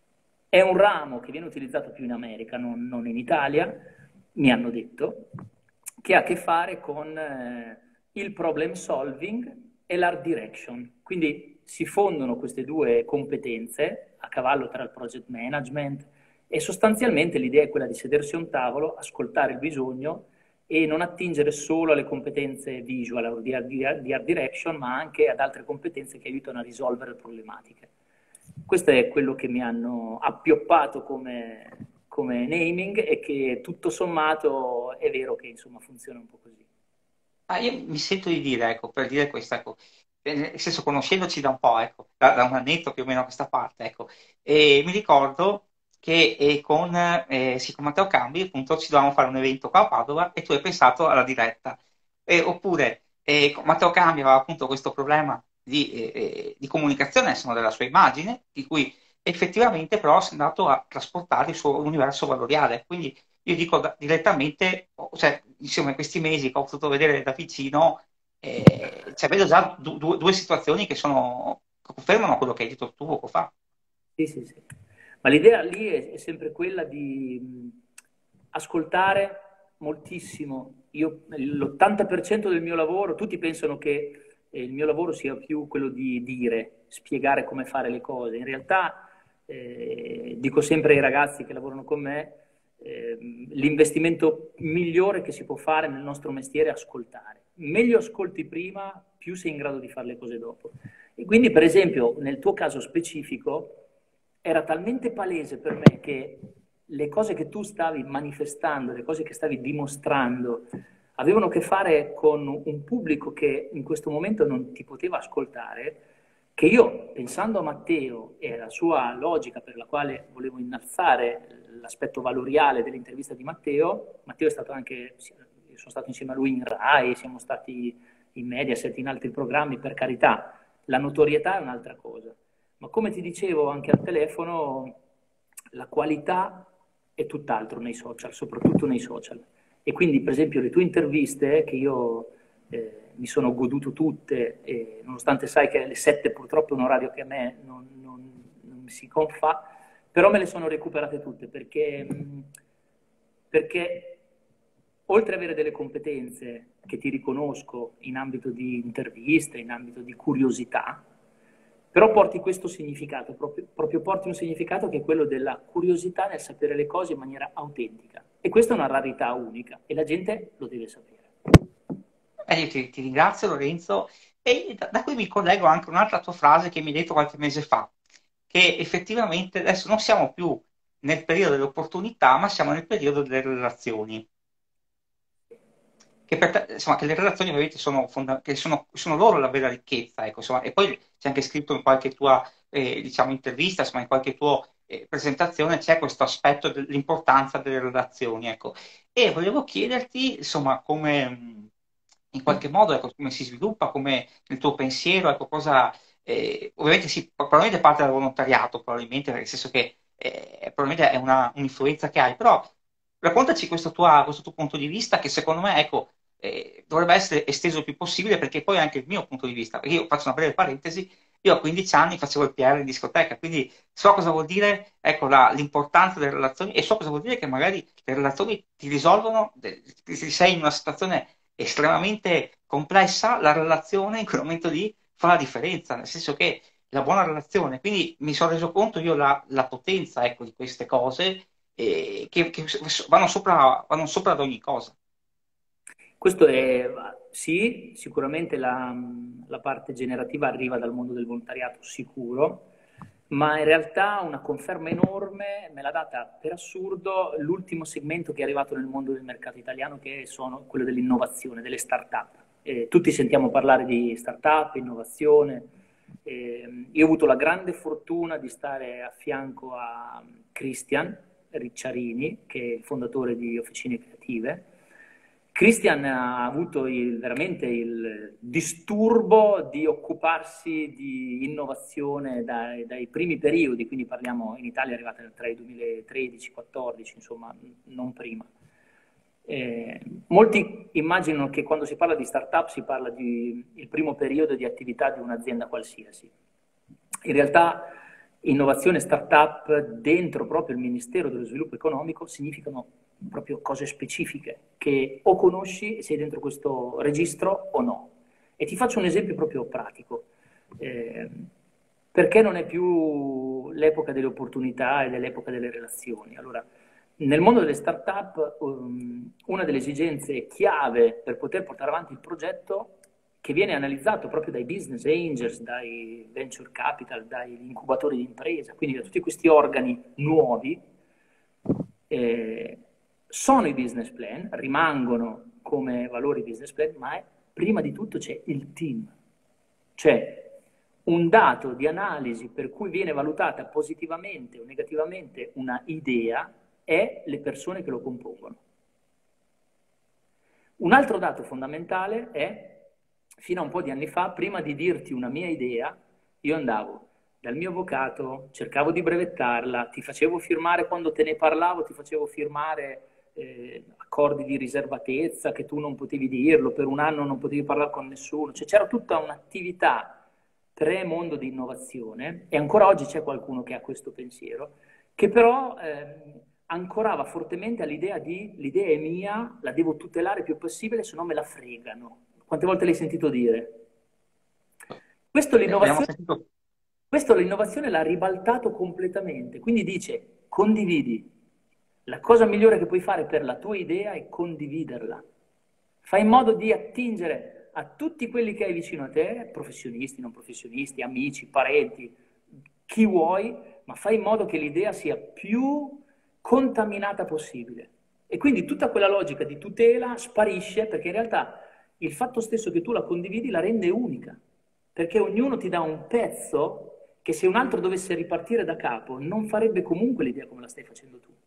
è un ramo che viene utilizzato più in America, non, non in Italia, mi hanno detto, che ha a che fare con eh, il problem solving e l'art direction. Quindi si fondono queste due competenze a cavallo tra il project management e sostanzialmente l'idea è quella di sedersi a un tavolo, ascoltare il bisogno e non attingere solo alle competenze visual di art, di art direction, ma anche ad altre competenze che aiutano a risolvere problematiche. Questo è quello che mi hanno appioppato come, come naming e che tutto sommato è vero che insomma funziona un po' così. Ah, io mi sento di dire, ecco, per dire questo, ecco, eh, nel senso conoscendoci da un po', ecco, da, da un annetto più o meno a questa parte, ecco, e mi ricordo che eh, con, eh, sì, con Matteo Cambi, appunto, ci dovevamo fare un evento qua a Padova e tu hai pensato alla diretta. Eh, oppure, eh, con Matteo Cambi aveva appunto questo problema di, eh, eh, di comunicazione, insomma, della sua immagine, di cui effettivamente però si è andato a trasportare il suo universo valoriale, quindi io dico da- direttamente, cioè, insomma, in questi mesi che ho potuto vedere da vicino, eh, cioè, vedo già du- du- due situazioni che sono, che confermano quello che hai detto tu poco fa. Sì, sì, sì. Ma l'idea lì è, è sempre quella di mh, ascoltare moltissimo. Io, l'ottanta per cento del mio lavoro, tutti pensano che eh, il mio lavoro sia più quello di dire, spiegare come fare le cose. In realtà, eh, dico sempre ai ragazzi che lavorano con me, eh, l'investimento migliore che si può fare nel nostro mestiere è ascoltare. Meglio ascolti prima, più sei in grado di fare le cose dopo. E quindi, per esempio, nel tuo caso specifico, era talmente palese per me che le cose che tu stavi manifestando, le cose che stavi dimostrando, avevano a che fare con un pubblico che in questo momento non ti poteva ascoltare, che io, pensando a Matteo e alla sua logica per la quale volevo innalzare l'aspetto valoriale dell'intervista di Matteo, Matteo è stato anche, io sono stato insieme a lui in Rai, siamo stati in Mediaset, in altri programmi, per carità, la notorietà è un'altra cosa. Ma come ti dicevo anche al telefono, la qualità è tutt'altro nei social, soprattutto nei social. E quindi, per esempio, le tue interviste, che io eh, mi sono goduto tutte, e nonostante sai che alle sette purtroppo è un orario che a me non, non, non mi si confà, però me le sono recuperate tutte perché, mh, perché oltre ad avere delle competenze che ti riconosco in ambito di interviste, in ambito di curiosità, però porti questo significato, proprio, proprio porti un significato che è quello della curiosità nel sapere le cose in maniera autentica. E questa è una rarità unica e la gente lo deve sapere. E io ti, ti ringrazio Lorenzo e da, da qui mi collego anche a un'altra tua frase che mi hai detto qualche mese fa, che effettivamente adesso non siamo più nel periodo delle opportunità, ma siamo nel periodo delle relazioni. Che, per te- insomma, che le relazioni ovviamente sono, fonda- che sono, sono loro la vera ricchezza, ecco, insomma, e poi c'è anche scritto in qualche tua eh, diciamo, intervista, insomma, in qualche tua eh, presentazione c'è questo aspetto dell'importanza delle relazioni, ecco. E volevo chiederti, insomma, come mh, in qualche modo, ecco, come si sviluppa, come nel tuo pensiero, ecco, cosa, eh, ovviamente sì, probabilmente parte dal volontariato, probabilmente, nel senso che eh, probabilmente è una- un'influenza che hai, però raccontaci questo, tua- questo tuo punto di vista che secondo me, ecco, eh, dovrebbe essere esteso il più possibile perché poi è anche il mio punto di vista, perché io faccio una breve parentesi, io a quindi anni facevo il P R in discoteca, quindi so cosa vuol dire, ecco, la- l'importanza delle relazioni e so cosa vuol dire che magari le relazioni ti risolvono, de- se sei in una situazione estremamente complessa, la relazione in quel momento lì fa la differenza, nel senso che la buona relazione, quindi mi sono reso conto io la, la potenza, ecco, di queste cose eh, che, che vanno sopra, vanno sopra ad ogni cosa. Questo è, sì, sicuramente la, la parte generativa arriva dal mondo del volontariato, sicuro, ma in realtà una conferma enorme me l'ha data per assurdo l'ultimo segmento che è arrivato nel mondo del mercato italiano, che sono quello dell'innovazione, delle start-up. Eh, tutti sentiamo parlare di start-up, innovazione. Eh, io ho avuto la grande fortuna di stare a fianco a Christian Ricciarini, che è il fondatore di Officine Creative. Christian ha avuto il- veramente il disturbo di occuparsi di innovazione dai, dai primi periodi, quindi parliamo in Italia è arrivata tra il duemilatredici quattordici, insomma, non prima. Eh, molti immaginano che quando si parla di startup si parla di il primo periodo di attività di un'azienda qualsiasi. In realtà innovazione e startup dentro proprio il Ministero dello Sviluppo Economico significano proprio cose specifiche che o conosci e sei dentro questo registro o no. E ti faccio un esempio proprio pratico. Eh, perché non è più l'epoca delle opportunità e dell'epoca delle relazioni? Allora, nel mondo delle start-up, um, una delle esigenze chiave per poter portare avanti il progetto, che viene analizzato proprio dai business angels, dai venture capital, dagli incubatori di impresa, quindi da tutti questi organi nuovi, Eh, sono i business plan, rimangono come valori business plan, ma è, prima di tutto c'è il team. C'è un dato di analisi per cui viene valutata positivamente o negativamente una idea è le persone che lo compongono. Un altro dato fondamentale è, fino a un po' di anni fa, prima di dirti una mia idea, io andavo dal mio avvocato, cercavo di brevettarla, ti facevo firmare quando te ne parlavo, ti facevo firmare eh, accordi di riservatezza che tu non potevi dirlo, per un anno non potevi parlare con nessuno, cioè c'era tutta un'attività pre-mondo di innovazione, e ancora oggi c'è qualcuno che ha questo pensiero, che però eh, ancorava fortemente all'idea di l'idea è mia, la devo tutelare il più possibile, se no me la fregano. Quante volte l'hai sentito dire? Questo Eh, Abbiamo l'innovazione, sentito. questo l'innovazione l'ha ribaltato completamente, quindi dice condividi. La cosa migliore che puoi fare per la tua idea è condividerla. Fai in modo di attingere a tutti quelli che hai vicino a te, professionisti, non professionisti, amici, parenti, chi vuoi, ma fai in modo che l'idea sia più contaminata possibile. E quindi tutta quella logica di tutela sparisce, perché in realtà il fatto stesso che tu la condividi la rende unica, perché ognuno ti dà un pezzo che se un altro dovesse ripartire da capo non farebbe comunque l'idea come la stai facendo tu.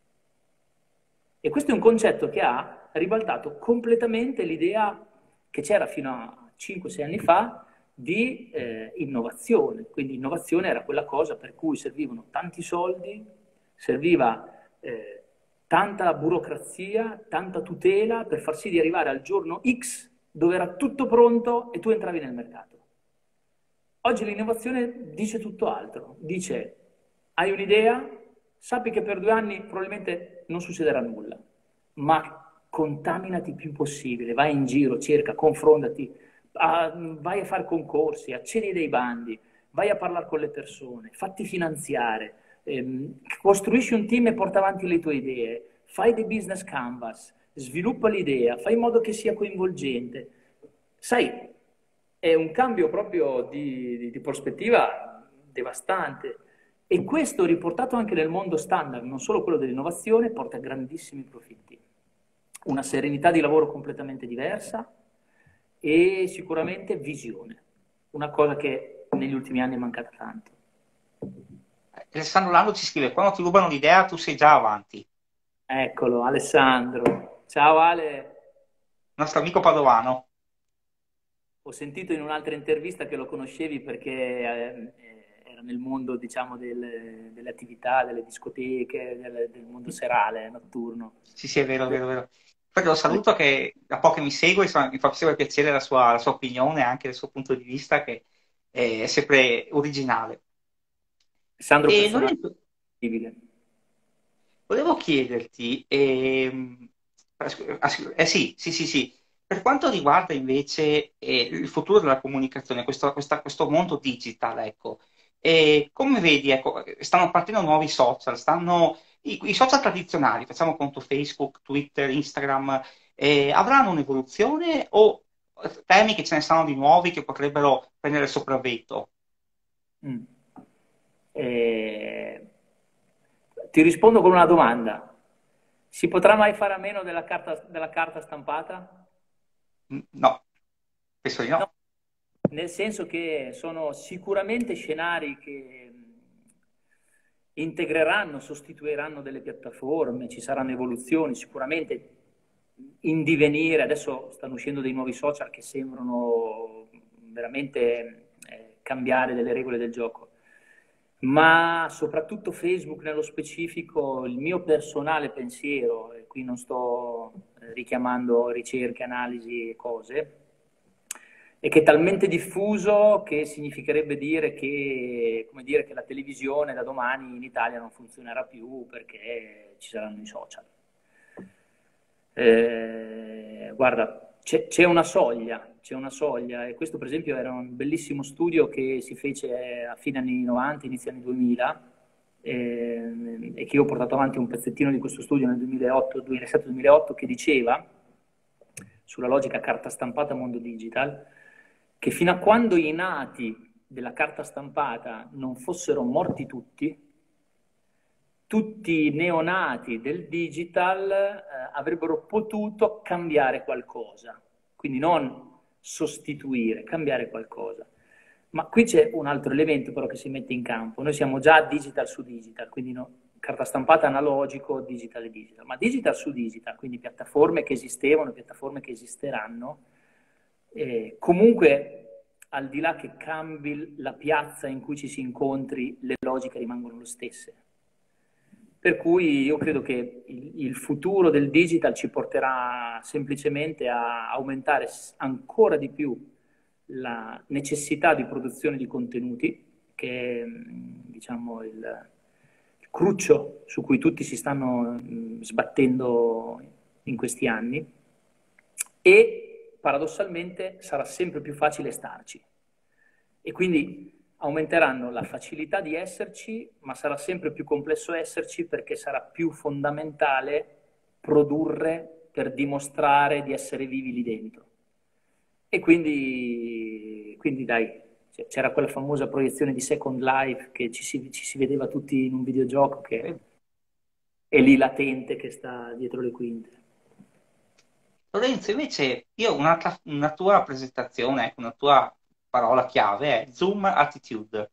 E questo è un concetto che ha ribaltato completamente l'idea che c'era fino a cinque sei anni fa di eh, innovazione. Quindi innovazione era quella cosa per cui servivano tanti soldi, serviva eh, tanta burocrazia, tanta tutela per far sì di arrivare al giorno X dove era tutto pronto e tu entravi nel mercato. Oggi l'innovazione dice tutto altro, dice hai un'idea, sappi che per due anni probabilmente non succederà nulla, ma contaminati il più possibile, vai in giro, cerca, confrontati, a, vai a fare concorsi, accedi dei bandi, vai a parlare con le persone, fatti finanziare, ehm, costruisci un team e porta avanti le tue idee, fai dei business canvas, sviluppa l'idea, fai in modo che sia coinvolgente. Sai, è un cambio proprio di, di, di prospettiva devastante. E questo riportato anche nel mondo standard, non solo quello dell'innovazione, porta a grandissimi profitti. Una serenità di lavoro completamente diversa e sicuramente visione, una cosa che negli ultimi anni è mancata tanto. Alessandro Lando ci scrive: quando ti rubano l'idea tu sei già avanti. Eccolo, Alessandro. Ciao Ale. Nostro amico padovano. Ho sentito in un'altra intervista che lo conoscevi perché eh, era nel mondo, diciamo, del, delle attività, delle discoteche, del, del mondo serale, notturno. Sì, sì, è vero, è vero, è vero. Poi lo saluto che da poco che mi segue, insomma, mi fa sempre piacere la sua, la sua opinione, anche il suo punto di vista, che è sempre originale. Sandro E personaggio Lorenzo, incredibile. volevo chiederti, ehm, eh sì, sì, sì, sì, per quanto riguarda invece eh, il futuro della comunicazione, questo, questa- questo mondo digital, ecco, eh, come vedi, ecco, stanno partendo nuovi social, stanno, i, i social tradizionali, facciamo conto Facebook, Twitter, Instagram, eh, avranno un'evoluzione o temi che ce ne stanno di nuovi che potrebbero prendere il sopravvento? Mm. Eh, Ti rispondo con una domanda. Si potrà mai fare a meno della carta, della carta stampata? Mm, no, penso di No, no. nel senso che sono sicuramente scenari che mh, integreranno, sostituiranno delle piattaforme, ci saranno evoluzioni, sicuramente in divenire. Adesso stanno uscendo dei nuovi social che sembrano veramente eh, cambiare delle regole del gioco. Ma soprattutto Facebook nello specifico, il mio personale pensiero, e qui non sto eh, richiamando ricerche, analisi e cose, è che è talmente diffuso che significherebbe dire che, come dire, che la televisione da domani in Italia non funzionerà più perché ci saranno i social. Eh, guarda, c'è c'è una soglia, c'è una soglia, e questo per esempio era un bellissimo studio che si fece a fine anni novanta, inizio anni duemila, eh, e che io ho portato avanti un pezzettino di questo studio nel duemilaotto, duemilasette duemilaotto, che diceva, sulla logica carta stampata mondo digital, che fino a quando i nati della carta stampata non fossero morti tutti, tutti i neonati del digital eh, avrebbero potuto cambiare qualcosa, quindi non sostituire, cambiare qualcosa. Ma qui c'è un altro elemento però che si mette in campo. Noi siamo già digital su digital, quindi no, carta stampata analogico, digital e digital. Ma digital su digital, quindi piattaforme che esistevano, piattaforme che esisteranno, eh, comunque al di là che cambi la piazza in cui ci si incontri, le logiche rimangono le stesse. Per cui io credo che il, il futuro del digital ci porterà semplicemente a aumentare ancora di più la necessità di produzione di contenuti, che è, diciamo, il, il cruccio su cui tutti si stanno mh, sbattendo in questi anni, e paradossalmente sarà sempre più facile starci. E quindi aumenteranno la facilità di esserci, ma sarà sempre più complesso esserci perché sarà più fondamentale produrre per dimostrare di essere vivi lì dentro. E quindi, quindi dai, c'era quella famosa proiezione di Second Life che ci si, ci si vedeva tutti in un videogioco che è lì latente, che sta dietro le quinte. Lorenzo, invece, io una, una tua presentazione, una tua parola chiave è Zoom Attitude.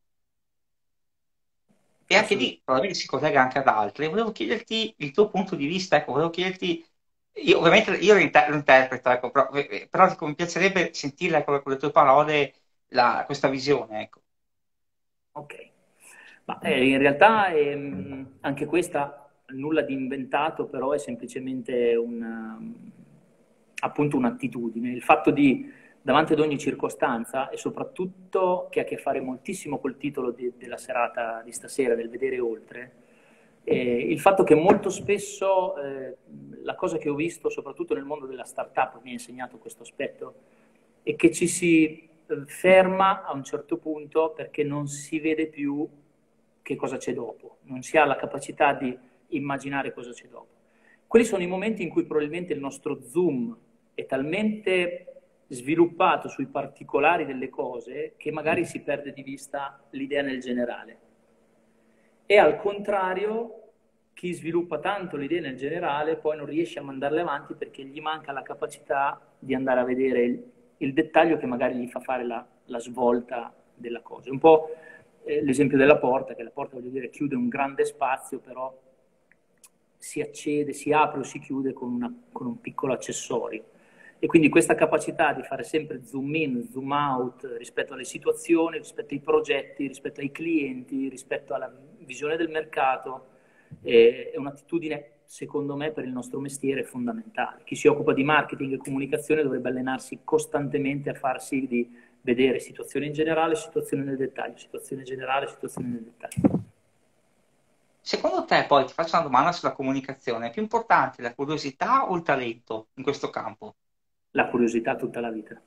E anche lì probabilmente si collega anche ad altre. Volevo chiederti il tuo punto di vista, ecco, volevo chiederti, io ovviamente io lo, inter- lo interpreto, ecco, però, eh, però dico, mi piacerebbe sentire ecco, con le tue parole la- questa visione, ecco. Ok, ma eh, in realtà ehm, anche questa nulla di inventato, però è semplicemente una, appunto un'attitudine. Il fatto di, davanti ad ogni circostanza, e soprattutto che ha a che fare moltissimo col titolo di- della serata di stasera, del vedere oltre, eh, il fatto che molto spesso eh, la cosa che ho visto, soprattutto nel mondo della startup, mi ha insegnato questo aspetto, è che ci si eh, ferma a un certo punto perché non si vede più che cosa c'è dopo, non si ha la capacità di immaginare cosa c'è dopo. Quelli sono i momenti in cui probabilmente il nostro zoom è talmente sviluppato sui particolari delle cose che magari si perde di vista l'idea nel generale. E al contrario, chi sviluppa tanto l'idea nel generale poi non riesce a mandarle avanti perché gli manca la capacità di andare a vedere il, il dettaglio che magari gli fa fare la, la svolta della cosa. Un po' eh, l'esempio della porta, che la porta, voglio dire, chiude un grande spazio, però si accede, si apre o si chiude con, una, con un piccolo accessorio. E quindi questa capacità di fare sempre zoom in, zoom out rispetto alle situazioni, rispetto ai progetti, rispetto ai clienti, rispetto alla visione del mercato, è un'attitudine, secondo me, per il nostro mestiere fondamentale. Chi si occupa di marketing e comunicazione dovrebbe allenarsi costantemente a far sì di vedere situazioni in generale, situazioni nel dettaglio, situazione generale, situazione nel dettaglio. Secondo te, poi ti faccio una domanda sulla comunicazione, è più importante la curiosità o il talento in questo campo? La curiosità tutta la vita.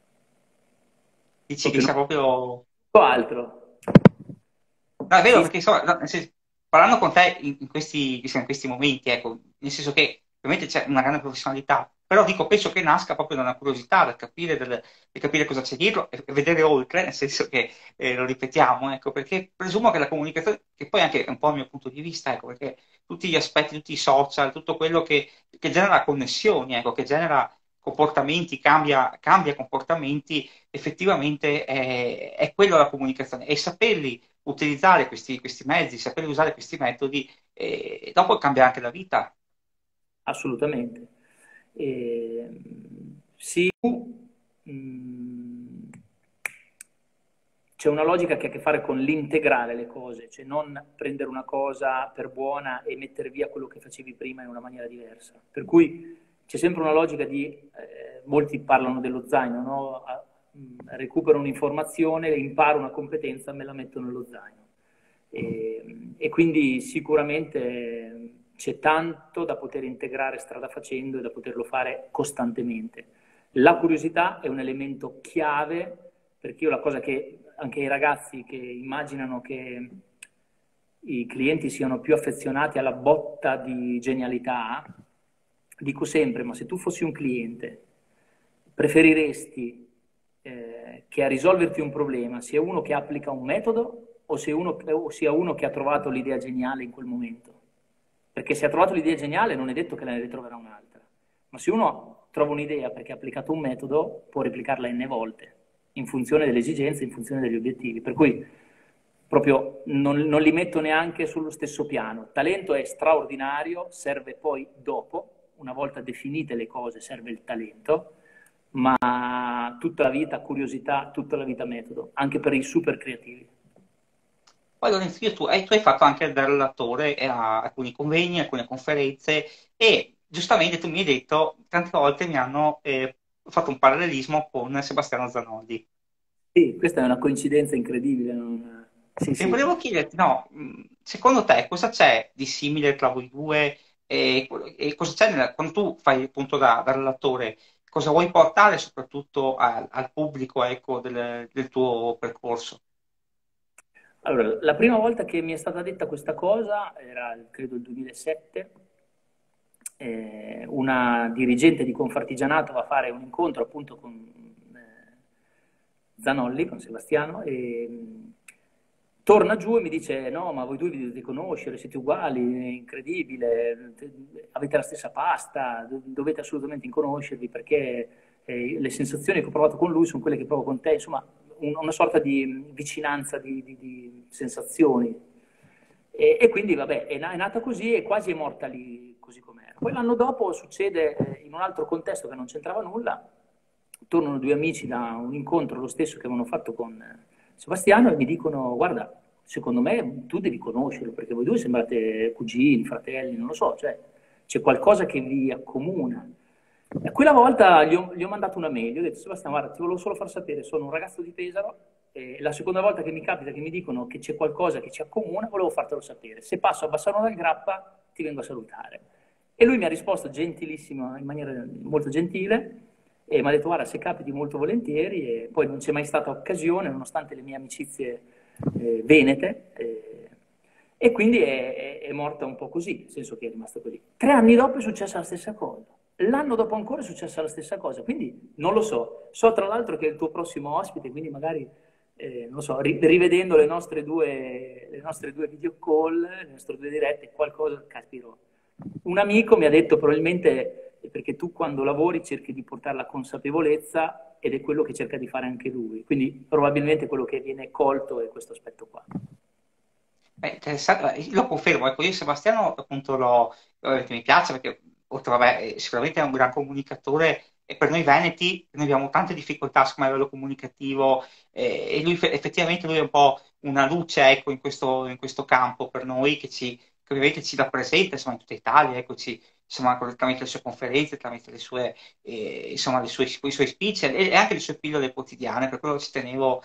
Dici che Proprio sia proprio... non altro. No, è vero, Sì, perché insomma, no, nel senso, parlando con te in, in questi, diciamo, in questi momenti, ecco, nel senso che ovviamente c'è una grande professionalità, però dico, penso che nasca proprio da una curiosità, da capire, del- di capire cosa c'è dietro e, e vedere oltre, nel senso che eh, lo ripetiamo, ecco, perché presumo che la comunicazione, che poi anche è un po' il mio punto di vista, ecco, perché tutti gli aspetti, tutti i social, tutto quello che, che genera connessioni, ecco, che genera comportamenti, cambia, cambia comportamenti, effettivamente è, è quello la comunicazione e saperli utilizzare questi, questi mezzi, sapere usare questi metodi, e dopo cambia anche la vita. assolutamente. E, sì, mh, c'è una logica che ha a che fare con l'integrare le cose, cioè non prendere una cosa per buona e mettere via quello che facevi prima in una maniera diversa. Per cui c'è sempre una logica di, eh, molti parlano dello zaino, no? A- mh, recupero un'informazione, imparo una competenza, me la metto nello zaino. E, e quindi sicuramente c'è tanto da poter integrare strada facendo e da poterlo fare costantemente. La curiosità è un elemento chiave, perché io la cosa che anche i ragazzi che immaginano che i clienti siano più affezionati alla botta di genialità, dico sempre, ma se tu fossi un cliente, preferiresti eh, che a risolverti un problema sia uno che applica un metodo o sia uno, o sia uno che ha trovato l'idea geniale in quel momento? Perché se ha trovato l'idea geniale non è detto che ne ritroverà un'altra. Ma se uno trova un'idea perché ha applicato un metodo, può replicarla n volte, in funzione delle esigenze, in funzione degli obiettivi. Per cui proprio non, non li metto neanche sullo stesso piano. Talento è straordinario, serve poi dopo, una volta definite le cose, serve il talento, ma tutta la vita curiosità, tutta la vita metodo, anche per i super creativi. Poi Lorenzo, tu, hai, tu hai fatto anche da relatore a alcuni convegni, alcune conferenze e giustamente tu mi hai detto, tante volte mi hanno eh, fatto un parallelismo con Sebastiano Zanolli. Sì, questa è una coincidenza incredibile. Non... Sì, E sì. volevo chiederti, no, mh, secondo te cosa c'è di simile tra voi due e, e cosa c'è nella- quando tu fai appunto da, da relatore, cosa vuoi portare soprattutto al, al pubblico, ecco, del, del tuo percorso? Allora, la prima volta che mi è stata detta questa cosa era, credo, il duemilasette. Eh, una dirigente di Confartigianato va a fare un incontro appunto con eh, Zanolli, con Sebastiano, e mh, torna giù e mi dice: no, ma voi due vi dovete conoscere, siete uguali, è incredibile, te- avete la stessa pasta, do- dovete assolutamente conoscervi perché eh, le sensazioni che ho provato con lui sono quelle che provo con te, insomma, un- una sorta di vicinanza di, di- di sensazioni. E, e quindi, vabbè, è, na- è nata così e quasi è morta lì così com'era. Poi l'anno dopo succede eh, in un altro contesto che non c'entrava nulla, tornano due amici da un incontro, lo stesso che avevano fatto con eh, Sebastiano, e mi dicono: guarda, secondo me tu devi conoscerlo, perché voi due sembrate cugini, fratelli, non lo so, cioè c'è qualcosa che vi accomuna. E quella volta gli ho, gli ho mandato una mail, gli ho detto: Sebastiano, guarda, ti volevo solo far sapere, sono un ragazzo di Pesaro, e la seconda volta che mi capita che mi dicono che c'è qualcosa che ci accomuna, volevo fartelo sapere. Se passo a Bassano del Grappa, ti vengo a salutare. E lui mi ha risposto gentilissimo, in maniera molto gentile, e mi ha detto: guarda, se capiti molto volentieri, e poi non c'è mai stata occasione, nonostante le mie amicizie eh, venete, eh, e quindi è, è, è morta un po' così, nel senso che è rimasta così. Tre anni dopo è successa la stessa cosa. L'anno dopo ancora è successa la stessa cosa, quindi non lo so. So tra l'altro che è il tuo prossimo ospite, quindi magari, eh, non lo so, ri- rivedendo le nostre due, le nostre due video call, le nostre due dirette, qualcosa capirò. Un amico mi ha detto probabilmente è perché tu quando lavori cerchi di portare la consapevolezza ed è quello che cerca di fare anche lui, quindi probabilmente quello che viene colto è questo aspetto qua. Beh, interessante, eh, lo confermo, ecco, io Sebastiano appunto lo, ovviamente mi piace perché oltre, vabbè, eh, sicuramente è un gran comunicatore e per noi Veneti noi abbiamo tante difficoltà secondo me, a livello comunicativo eh, e lui effettivamente lui è un po' una luce ecco, in questo, in questo campo per noi che, ci, che ovviamente ci rappresenta insomma, in tutta Italia, ecco, ci, insomma, tramite le sue conferenze, tramite le sue, eh, insomma, le sue, i suoi speech e, e anche le sue pillole quotidiane, per quello ci tenevo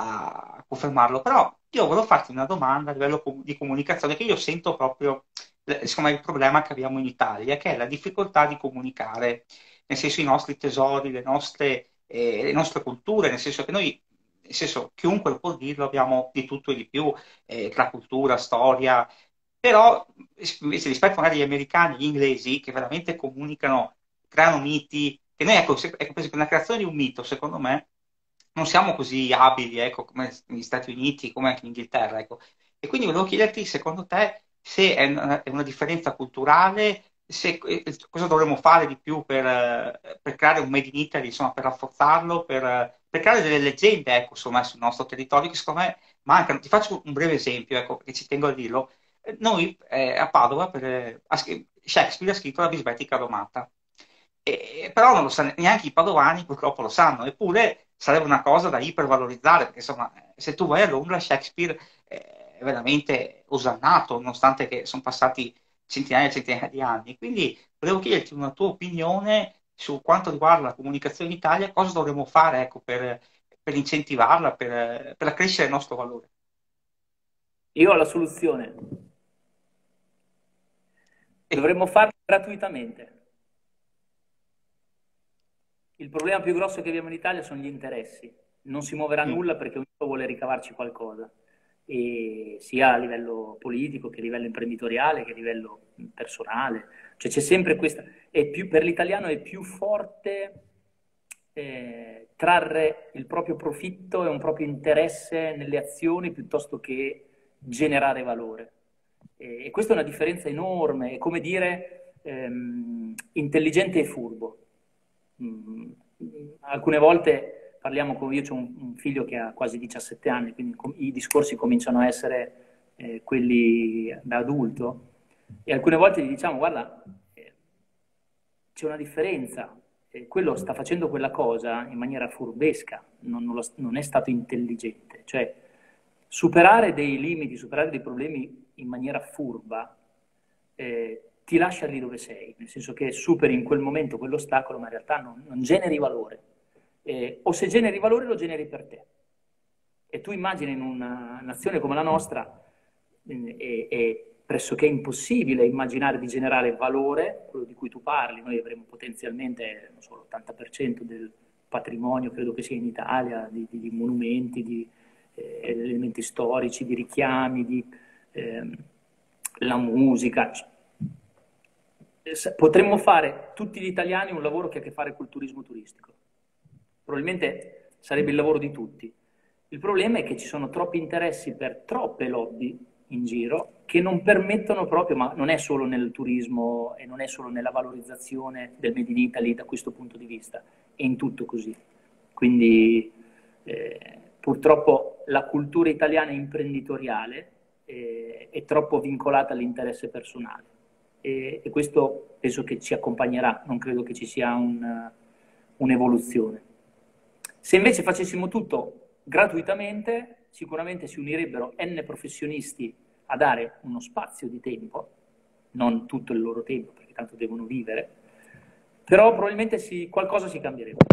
a confermarlo, però io volevo farti una domanda a livello com- di comunicazione che io sento proprio, eh, insomma, il problema che abbiamo in Italia, che è la difficoltà di comunicare, nel senso i nostri tesori, le nostre, eh, le nostre culture, nel senso che noi, nel senso, chiunque lo può dirlo, abbiamo di tutto e di più, eh, tra cultura, storia, però invece rispetto magari agli americani, agli inglesi, che veramente comunicano, creano miti, che noi, ecco, se- ecco, per esempio, nella creazione di un mito, secondo me, non siamo così abili, ecco, come negli Stati Uniti, come anche in Inghilterra, ecco. E quindi volevo chiederti, secondo te, se è una, è una differenza culturale, se, eh, cosa dovremmo fare di più per, eh, per creare un Made in Italy, insomma, per rafforzarlo, per, eh, per creare delle leggende, ecco, insomma, sul nostro territorio, che secondo me mancano. Ti faccio un breve esempio, ecco, perché ci tengo a dirlo. Eh, Noi eh, a Padova, per, eh, ha scr- Shakespeare ha scritto la bisbetica domata. E- però non lo sa neanche i padovani, purtroppo lo sanno, eppure sarebbe una cosa da ipervalorizzare, perché insomma, se tu vai a Londra, Shakespeare è veramente osannato, nonostante che sono passati centinaia e centinaia di anni. Quindi volevo chiederti una tua opinione su quanto riguarda la comunicazione in Italia, cosa dovremmo fare, ecco, per, per incentivarla, per, per accrescere il nostro valore. Io ho la soluzione. E, Dovremmo farlo gratuitamente. Il problema più grosso che abbiamo in Italia sono gli interessi. Non si muoverà mm, nulla perché ognuno vuole ricavarci qualcosa, e sia a livello politico che a livello imprenditoriale che a livello personale. Cioè c'è sempre questa... È più, per l'italiano è più forte eh, trarre il proprio profitto e un proprio interesse nelle azioni piuttosto che generare valore. E, e questa è una differenza enorme, è come dire ehm, intelligente e furbo. Mm, alcune volte parliamo con, io ho un, un figlio che ha quasi diciassette anni, quindi com- i discorsi cominciano a essere eh, quelli da adulto, e alcune volte gli diciamo, guarda, eh, c'è una differenza, eh, quello sta facendo quella cosa in maniera furbesca, non, non lo- non è stato intelligente, cioè superare dei limiti, superare dei problemi in maniera furba, eh, ti lascia lì dove sei, nel senso che superi in quel momento quell'ostacolo, ma in realtà non, non generi valore. Eh, o se generi valore lo generi per te. E tu immagini in una nazione come la nostra, eh, è, è pressoché impossibile immaginare di generare valore, quello di cui tu parli. Noi avremo potenzialmente, non so, l'ottanta per cento del patrimonio, credo che sia in Italia, di, di, di monumenti, di eh, elementi storici, di richiami, di ehm, la musica. Potremmo fare tutti gli italiani un lavoro che ha a che fare col turismo turistico. Probabilmente sarebbe il lavoro di tutti. Il problema è che ci sono troppi interessi per troppe lobby in giro che non permettono proprio, ma non è solo nel turismo e non è solo nella valorizzazione del Made in Italy da questo punto di vista, è in tutto così. Quindi eh, purtroppo la cultura italiana imprenditoriale eh, è troppo vincolata all'interesse personale e, e questo penso che ci accompagnerà, non credo che ci sia un, un'evoluzione. Se invece facessimo tutto gratuitamente, sicuramente si unirebbero n professionisti a dare uno spazio di tempo, non tutto il loro tempo, perché tanto devono vivere, però probabilmente si, qualcosa si cambierebbe.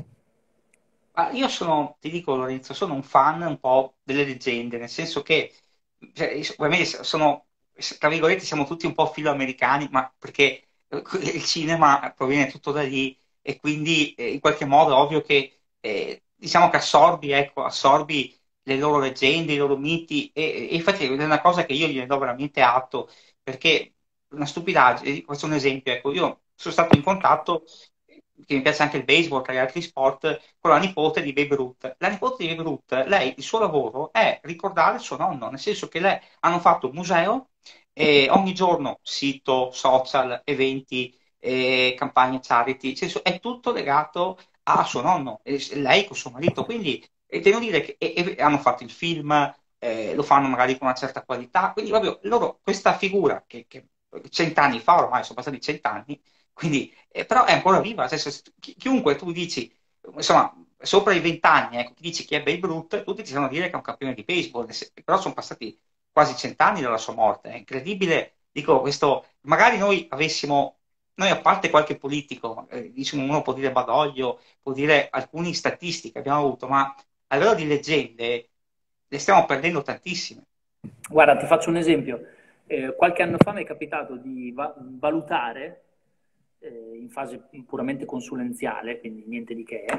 Ah, io sono, ti dico Lorenzo, sono un fan un po' delle leggende, nel senso che, cioè, io- ovviamente sono, tra virgolette, siamo tutti un po' filoamericani, ma perché eh, il cinema proviene tutto da lì e quindi eh, in qualche modo è ovvio che, eh, diciamo che assorbi, ecco, assorbi le loro leggende, i loro miti e, e infatti è una cosa che io gliene do veramente atto, perché una stupidaggine, faccio un esempio, ecco, io sono stato in contatto che mi piace anche il baseball, tra gli altri sport, con la nipote di Babe Ruth. La nipote di Babe Ruth, lei, il suo lavoro è ricordare suo nonno, nel senso che lei hanno fatto un museo e ogni giorno sito, social, eventi, eh, campagne charity, nel senso, è tutto legato a suo nonno, e lei con suo marito. Quindi e devo dire che e- e hanno fatto il film, eh, lo fanno magari con una certa qualità, quindi proprio loro, questa figura che, che cent'anni fa, ormai sono passati cent'anni, quindi eh, però è ancora viva, nel senso, chi- chiunque tu dici, insomma, sopra i vent'anni, ecco, chi dici chi è Babe Ruth, tutti ti sanno dire che è un campione di baseball, nel sen- però sono passati quasi cent'anni dalla sua morte, è incredibile, dico questo, magari noi avessimo, noi a parte qualche politico, eh, diciamo, uno può dire Badoglio, può dire alcuni statisti che abbiamo avuto, ma a livello di leggende le stiamo perdendo tantissime. Guarda, ti faccio un esempio. Eh, qualche anno fa mi è capitato di va- valutare, eh, in fase puramente consulenziale, quindi niente di che,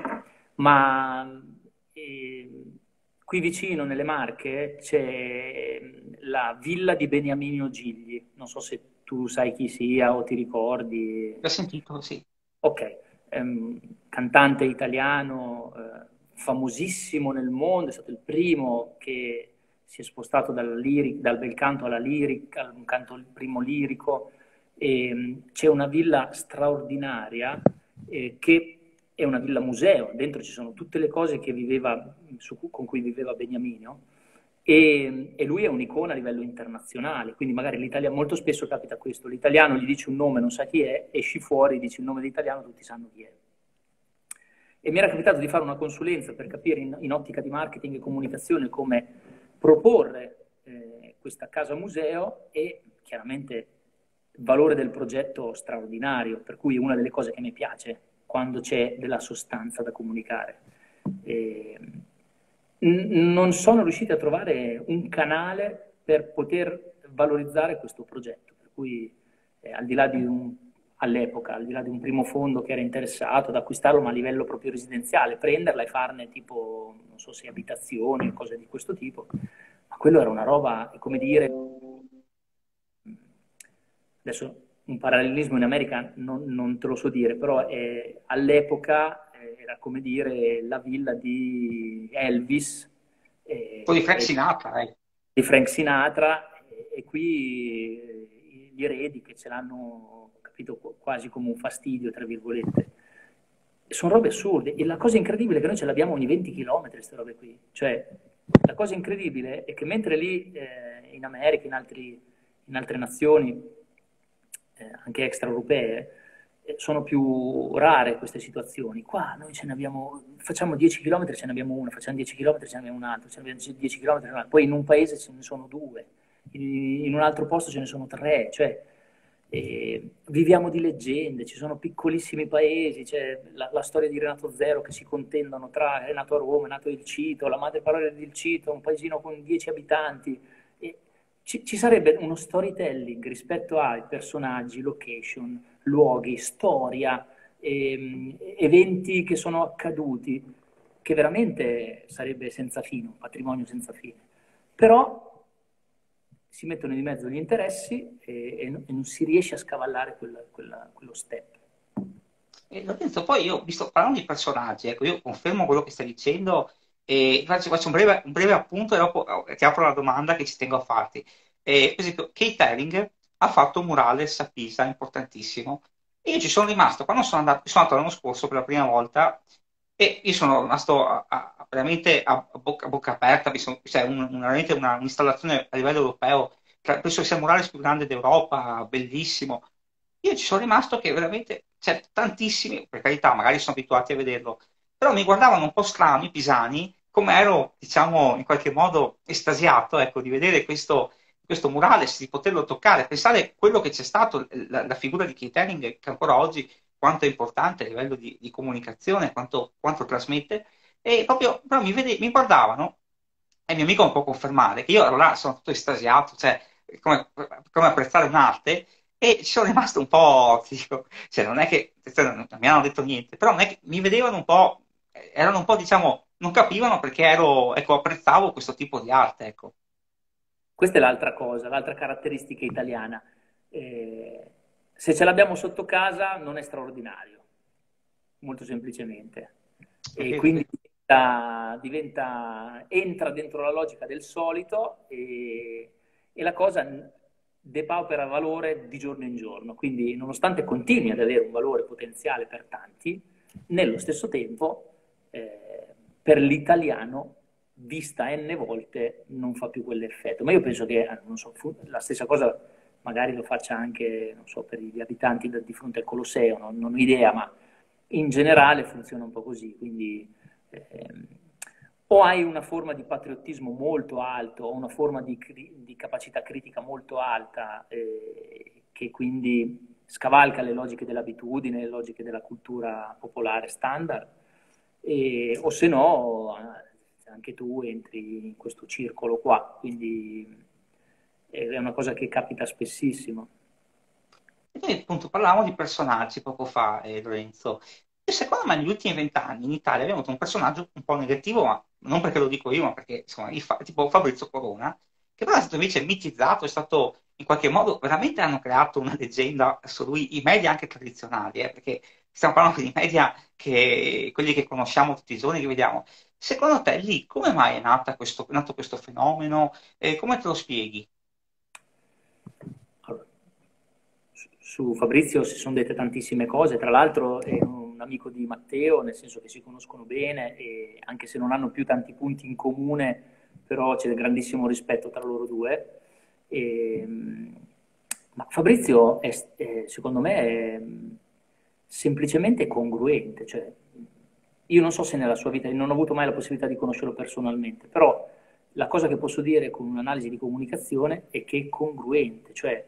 ma eh, qui vicino nelle Marche c'è la villa di Beniamino Gigli, non so se tu sai chi sia o ti ricordi. L'ho sentito, sì. Ok, ehm, cantante italiano, eh, famosissimo nel mondo, è stato il primo che si è spostato dal, lyric- dal bel canto alla lirica, al canto il primo lirico. E, mh, c'è una villa straordinaria eh, che è una villa museo, dentro ci sono tutte le cose che viveva, su cui- con cui viveva Beniamino e, e lui è un'icona a livello internazionale, quindi magari l'italiano, molto spesso capita questo, l'italiano gli dice un nome, non sa chi è, esci fuori, dici il nome dell'italiano, tutti sanno chi è. E mi era capitato di fare una consulenza per capire in, in ottica di marketing e comunicazione come proporre eh, questa casa museo e chiaramente il valore del progetto straordinario, per cui una delle cose che mi piace quando c'è della sostanza da comunicare. E, n- non sono riusciti a trovare un canale per poter valorizzare questo progetto, per cui eh, al di là di un, all'epoca, al di là di un primo fondo che era interessato ad acquistarlo, ma a livello proprio residenziale, prenderla e farne tipo, non so se abitazioni o cose di questo tipo, ma quello era una roba, è come dire, adesso un parallelismo in America non, non te lo so dire, però eh, all'epoca eh, era come dire la villa di Elvis, Un po' di Frank eh, Sinatra, eh. di Frank Sinatra, e qui eh, gli eredi che ce l'hanno, capito, quasi come un fastidio, tra virgolette. Sono robe assurde. E la cosa incredibile è che noi ce l'abbiamo ogni venti chilometri, queste robe qui. Cioè, la cosa incredibile è che mentre lì, eh, in America, in, altri, in altre nazioni, eh, anche extraeuropee, eh, sono più rare queste situazioni. Qua noi ce ne abbiamo, facciamo dieci chilometri, ce ne abbiamo una, facciamo dieci chilometri, ce ne abbiamo un altro, ce ne abbiamo dieci chilometri, poi in un paese ce ne sono due, in, in un altro posto ce ne sono tre, cioè eh, viviamo di leggende, ci sono piccolissimi paesi, c'è la, la storia di Renato Zero che si contendono tra, è nato a Roma, è nato il Cito, la madre parola del Cito, un paesino con dieci abitanti. E ci, ci sarebbe uno storytelling rispetto ai personaggi, location, luoghi, storia, ehm, eventi che sono accaduti, che veramente sarebbe senza fine, un patrimonio senza fine. Però si mettono di mezzo gli interessi e, e non, e non si riesce a scavallare quella, quella, quello step. E Lorenzo, poi io, visto parlando di personaggi, ecco, io confermo quello che stai dicendo e faccio, faccio un breve, un breve appunto e dopo eh, ti apro la domanda che ci tengo a farti. Eh, per esempio, Kate Haring ha fatto un murales a Pisa importantissimo e io ci sono rimasto, quando sono andato, sono andato l'anno scorso per la prima volta e io sono rimasto a- a- veramente a, a bocca, a bocca aperta, mi sono- cioè un- una- veramente una- un'installazione a livello europeo, tra- penso che sia il murales più grande d'Europa, bellissimo. Io ci sono rimasto che veramente, cioè, tantissimi, per carità, magari sono abituati a vederlo, però mi guardavano un po' strano i pisani, come ero, diciamo, in qualche modo estasiato, ecco, di vedere questo, questo murales, di poterlo toccare, pensare quello che c'è stato, la, la figura di Keith Haring, che ancora oggi quanto è importante a livello di, di comunicazione, quanto, quanto trasmette, e proprio, però mi, vede- mi guardavano, e il mio amico mi può confermare, che io allora sono tutto estasiato, cioè, come, come apprezzare un'arte, e ci sono rimasto un po', ti dico, cioè non è che cioè, non, non mi hanno detto niente, però non è che mi vedevano un po', erano un po', diciamo, non capivano perché ero, ecco, apprezzavo questo tipo di arte, ecco. Questa è l'altra cosa, l'altra caratteristica italiana. Eh, se ce l'abbiamo sotto casa non è straordinario, molto semplicemente. È E vero, è quindi vero. diventa, diventa- entra dentro la logica del solito e, e la cosa depaupera valore di giorno in giorno. Quindi, nonostante continui ad avere un valore potenziale per tanti, nello stesso tempo, eh, per l'italiano, vista n volte, non fa più quell'effetto. Ma io penso che, eh, non so, fu- la stessa cosa magari lo faccia anche, non so, per gli abitanti da- di fronte al Colosseo, non, non ho idea, ma in generale funziona un po' così, quindi ehm, o hai una forma di patriottismo molto alto, o una forma di, cri- di capacità critica molto alta, eh, che quindi scavalca le logiche dell'abitudine, le logiche della cultura popolare standard, e- o se no eh, anche tu entri in questo circolo qua, quindi è una cosa che capita spessissimo. E noi appunto parlavamo di personaggi poco fa, eh, Lorenzo. E secondo me negli ultimi vent'anni in Italia abbiamo avuto un personaggio un po' negativo, ma non perché lo dico io, ma perché insomma, il fa- tipo Fabrizio Corona, che però è stato invece mitizzato, è stato in qualche modo, veramente hanno creato una leggenda su lui, i media anche tradizionali, eh, perché stiamo parlando di media che quelli che conosciamo tutti i giorni, che vediamo. Secondo te lì come mai è nata questo, è nato questo fenomeno? E come te lo spieghi? Allora, su su Fabrizio si sono dette tantissime cose, tra l'altro è un amico di Matteo, nel senso che si conoscono bene e anche se non hanno più tanti punti in comune, però c'è grandissimo rispetto tra loro due. E, ma Fabrizio è, è, secondo me è semplicemente congruente, cioè io non so se nella sua vita, non ho avuto mai la possibilità di conoscerlo personalmente, però la cosa che posso dire con un'analisi di comunicazione è che è congruente, cioè,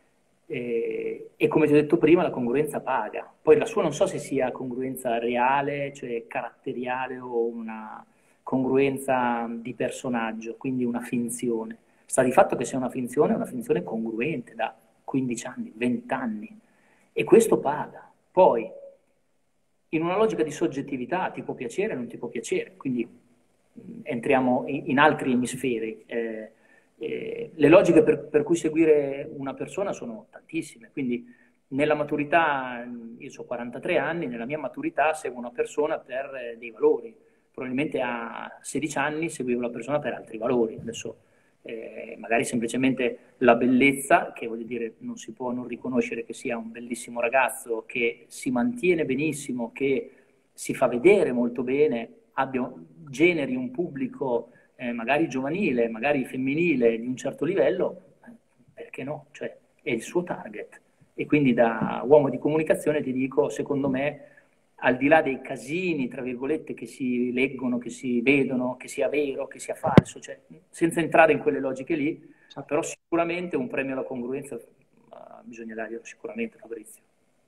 eh, e come ti ho detto prima, la congruenza paga. Poi la sua non so se sia congruenza reale, cioè caratteriale o una congruenza di personaggio, quindi una finzione. Sta di fatto che sia una finzione, è una finzione congruente da quindici anni, venti anni, e questo paga. Poi, in una logica di soggettività, ti può piacere o non ti può piacere, quindi mh, entriamo in, in altri emisferi. Eh, eh, le logiche per, per cui seguire una persona sono tantissime, quindi nella maturità, io ho quarantatré anni, nella mia maturità seguo una persona per eh, dei valori, probabilmente a sedici anni seguivo la persona per altri valori, adesso eh, magari semplicemente la bellezza, che voglio dire non si può non riconoscere che sia un bellissimo ragazzo, che si mantiene benissimo, che si fa vedere molto bene, abbia, generi un pubblico eh, magari giovanile, magari femminile di un certo livello, eh, perché no? Cioè, è il suo target. E quindi da uomo di comunicazione ti dico, secondo me, al di là dei casini, tra virgolette, che si leggono, che si vedono, che sia vero, che sia falso, cioè, senza entrare in quelle logiche lì, però sicuramente un premio alla congruenza uh, bisogna darglielo sicuramente, Fabrizio.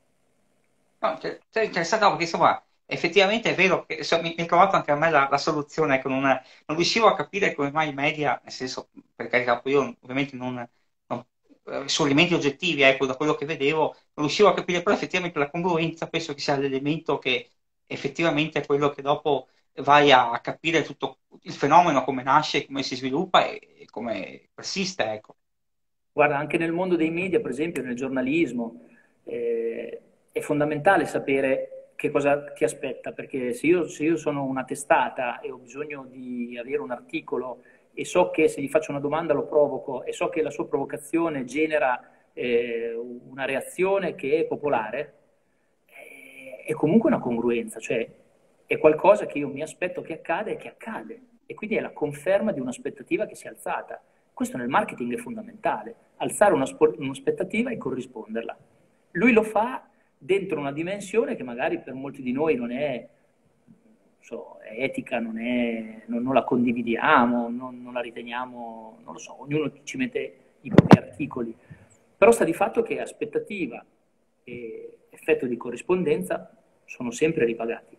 No, cioè, cioè, interessante, no, perché insomma, effettivamente è vero che insomma, mi mi è trovato anche a me la, la soluzione, ecco, non, non riuscivo a capire come mai i media, nel senso, per carità, poi io ovviamente non, non eh, su elementi oggettivi, ecco, da quello che vedevo, non riuscivo a capire, però effettivamente la congruenza penso che sia l'elemento che effettivamente è quello che dopo vai a capire tutto il fenomeno, come nasce, come si sviluppa e, e come persiste, ecco. Guarda, anche nel mondo dei media, per esempio, nel giornalismo, eh, è fondamentale sapere che cosa ti aspetta, perché se io, se io sono una testata e ho bisogno di avere un articolo e so che se gli faccio una domanda lo provoco e so che la sua provocazione genera eh, una reazione che è popolare, eh, è comunque una congruenza, cioè è qualcosa che io mi aspetto che accada e che accade. E quindi è la conferma di un'aspettativa che si è alzata. Questo nel marketing è fondamentale, alzare una un'aspettativa e corrisponderla. Lui lo fa dentro una dimensione che magari per molti di noi non è, non so, è etica, non, è, non, non la condividiamo, non, non la riteniamo, non lo so, ognuno ci mette i propri articoli. Però sta di fatto che aspettativa e effetto di corrispondenza sono sempre ripagati.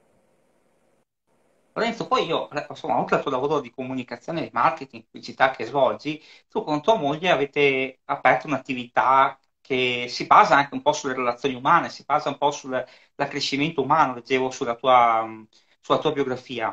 Lorenzo, poi io, eh, insomma, oltre al tuo lavoro di comunicazione e marketing, pubblicità che svolgi, tu con tua moglie avete aperto un'attività che si basa anche un po' sulle relazioni umane, si basa un po' sul l'accrescimento umano, leggevo sulla tua, mh, sulla tua biografia.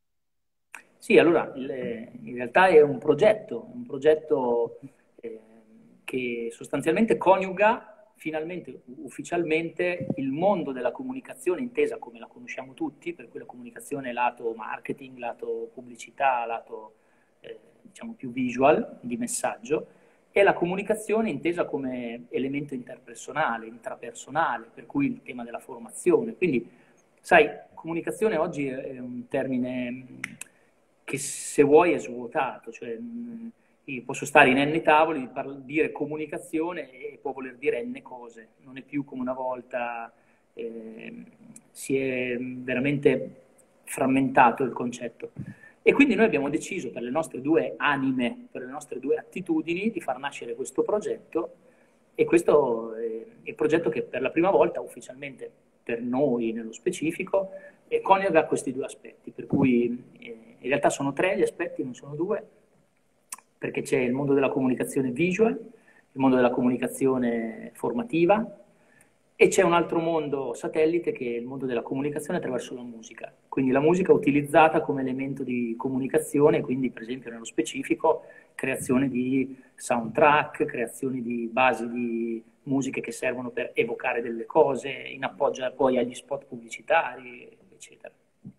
Sì, allora il- in realtà è un progetto, un progetto eh, che sostanzialmente coniuga finalmente, ufficialmente, il mondo della comunicazione intesa come la conosciamo tutti, per cui la comunicazione lato marketing, lato pubblicità, lato eh, diciamo più visual, di messaggio, e la comunicazione intesa come elemento interpersonale, intrapersonale, per cui il tema della formazione. Quindi, sai, comunicazione oggi è un termine mh, che se vuoi è svuotato, cioè mh, io posso stare in n tavoli, par- dire comunicazione e può voler dire n cose, non è più come una volta, eh, si è veramente frammentato il concetto. E quindi noi abbiamo deciso per le nostre due anime, per le nostre due attitudini, di far nascere questo progetto e questo è il progetto che per la prima volta ufficialmente per noi nello specifico eh, coniuga questi due aspetti, per cui eh, in realtà sono tre gli aspetti, non sono due, perché c'è il mondo della comunicazione visual, il mondo della comunicazione formativa e c'è un altro mondo satellite che è il mondo della comunicazione attraverso la musica. Quindi la musica utilizzata come elemento di comunicazione, quindi per esempio nello specifico creazione di soundtrack, creazione di basi di musiche che servono per evocare delle cose, in appoggio poi agli spot pubblicitari, eccetera.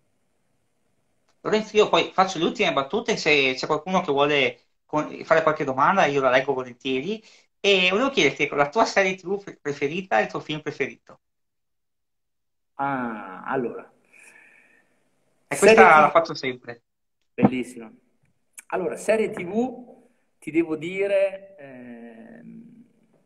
Lorenzo, io poi faccio le ultime battute, se c'è qualcuno che vuole con- fare qualche domanda, io la leggo volentieri. E volevo chiederti, ecco, la tua serie ti vu pre- preferita e il tuo film preferito? Ah, allora, E serie questa la T V, faccio sempre. bellissima. Allora, serie T V, ti devo dire, ehm,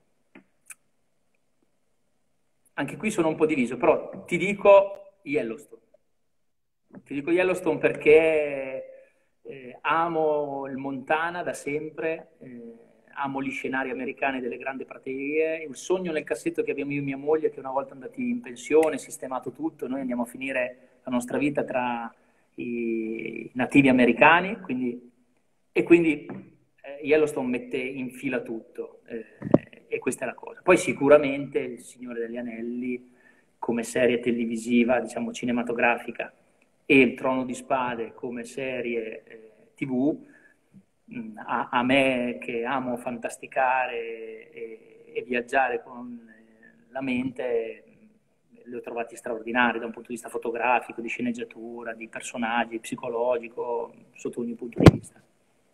anche qui sono un po' diviso, però ti dico Yellowstone. Ti dico Yellowstone perché eh, amo il Montana da sempre, eh, amo gli scenari americani delle grandi praterie, il sogno nel cassetto che abbiamo io e mia moglie che una volta andati in pensione, sistemato tutto, noi andiamo a finire la nostra vita tra i nativi americani, quindi, e quindi eh, Yellowstone mette in fila tutto, eh, e questa è la cosa. Poi sicuramente Il Signore degli Anelli come serie televisiva, diciamo cinematografica, e Il Trono di Spade come serie eh, T V, mh, a, a me che amo fantasticare e, e viaggiare con eh, la mente, mh, li ho trovati straordinari da un punto di vista fotografico, di sceneggiatura, di personaggi, psicologico, sotto ogni punto di vista.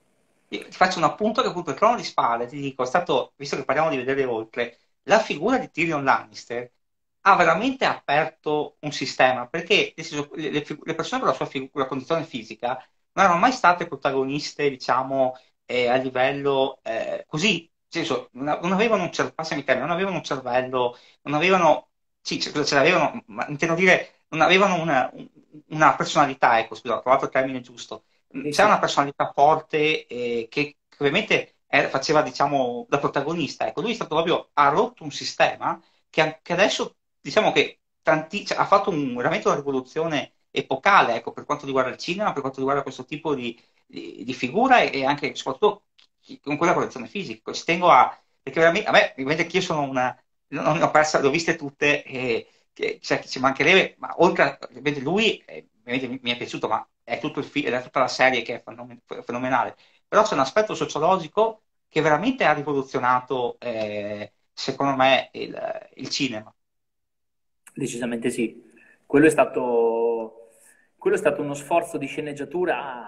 Io ti faccio un appunto che appunto il Trono di Spade, ti dico, è stato, visto che parliamo di vedere oltre, la figura di Tyrion Lannister ha veramente aperto un sistema, perché nel senso, le, le figu- le persone con la sua figu- con la condizione fisica non erano mai state protagoniste, diciamo, eh, a livello eh, così, nel senso, non, non avevano un cervello, passami il termine, non avevano un cervello, non avevano, sì, ce, ce l'avevano, ma intendo dire, non avevano una, una personalità, ecco, scusa, ho trovato il termine giusto. Sì, C'è sì. una personalità forte eh, che, che ovviamente eh, faceva, diciamo, da protagonista. Ecco, lui è stato proprio, ha rotto un sistema che, che adesso, diciamo che tanti, cioè, ha fatto un- veramente una rivoluzione epocale, ecco, per quanto riguarda il cinema, per quanto riguarda questo tipo di, di- di figura e, e anche, soprattutto, chi- con quella condizione fisica. Ci tengo a, perché veramente, a me, ovviamente che io sono una, non ne ho persa, le ho viste tutte, e, che, cioè, che ci mancherebbe, ma oltre a, ovviamente lui, eh, ovviamente mi, mi è piaciuto, ma è, tutto il fi- è tutta la serie che è fenomen- fenomenale. Però c'è un aspetto sociologico che veramente ha rivoluzionato, eh, secondo me, il, il cinema. Decisamente sì. Quello è stato, quello è stato uno sforzo di sceneggiatura.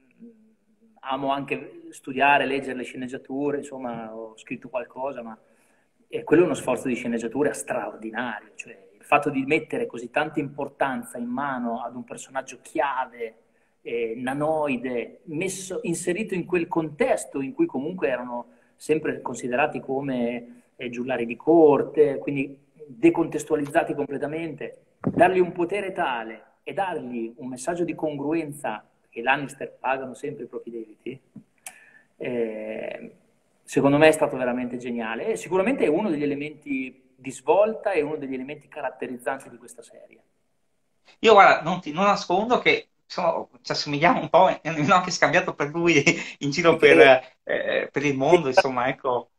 Amo anche studiare, leggere le sceneggiature, insomma, ho scritto qualcosa, ma eh, quello è uno sforzo di sceneggiatura straordinario. Cioè, il fatto di mettere così tanta importanza in mano ad un personaggio chiave, eh, nanoide, messo, inserito in quel contesto in cui comunque erano sempre considerati come eh, giullari di corte, quindi decontestualizzati completamente, dargli un potere tale e dargli un messaggio di congruenza, che i Lannister pagano sempre i propri debiti, eh, secondo me è stato veramente geniale. E sicuramente è uno degli elementi di svolta e uno degli elementi caratterizzanti di questa serie. Io, guarda, non ti non nascondo che sono- ci assomigliamo un po', e non ho anche scambiato per lui in giro Ti per, credo, eh, per il mondo, insomma, ecco.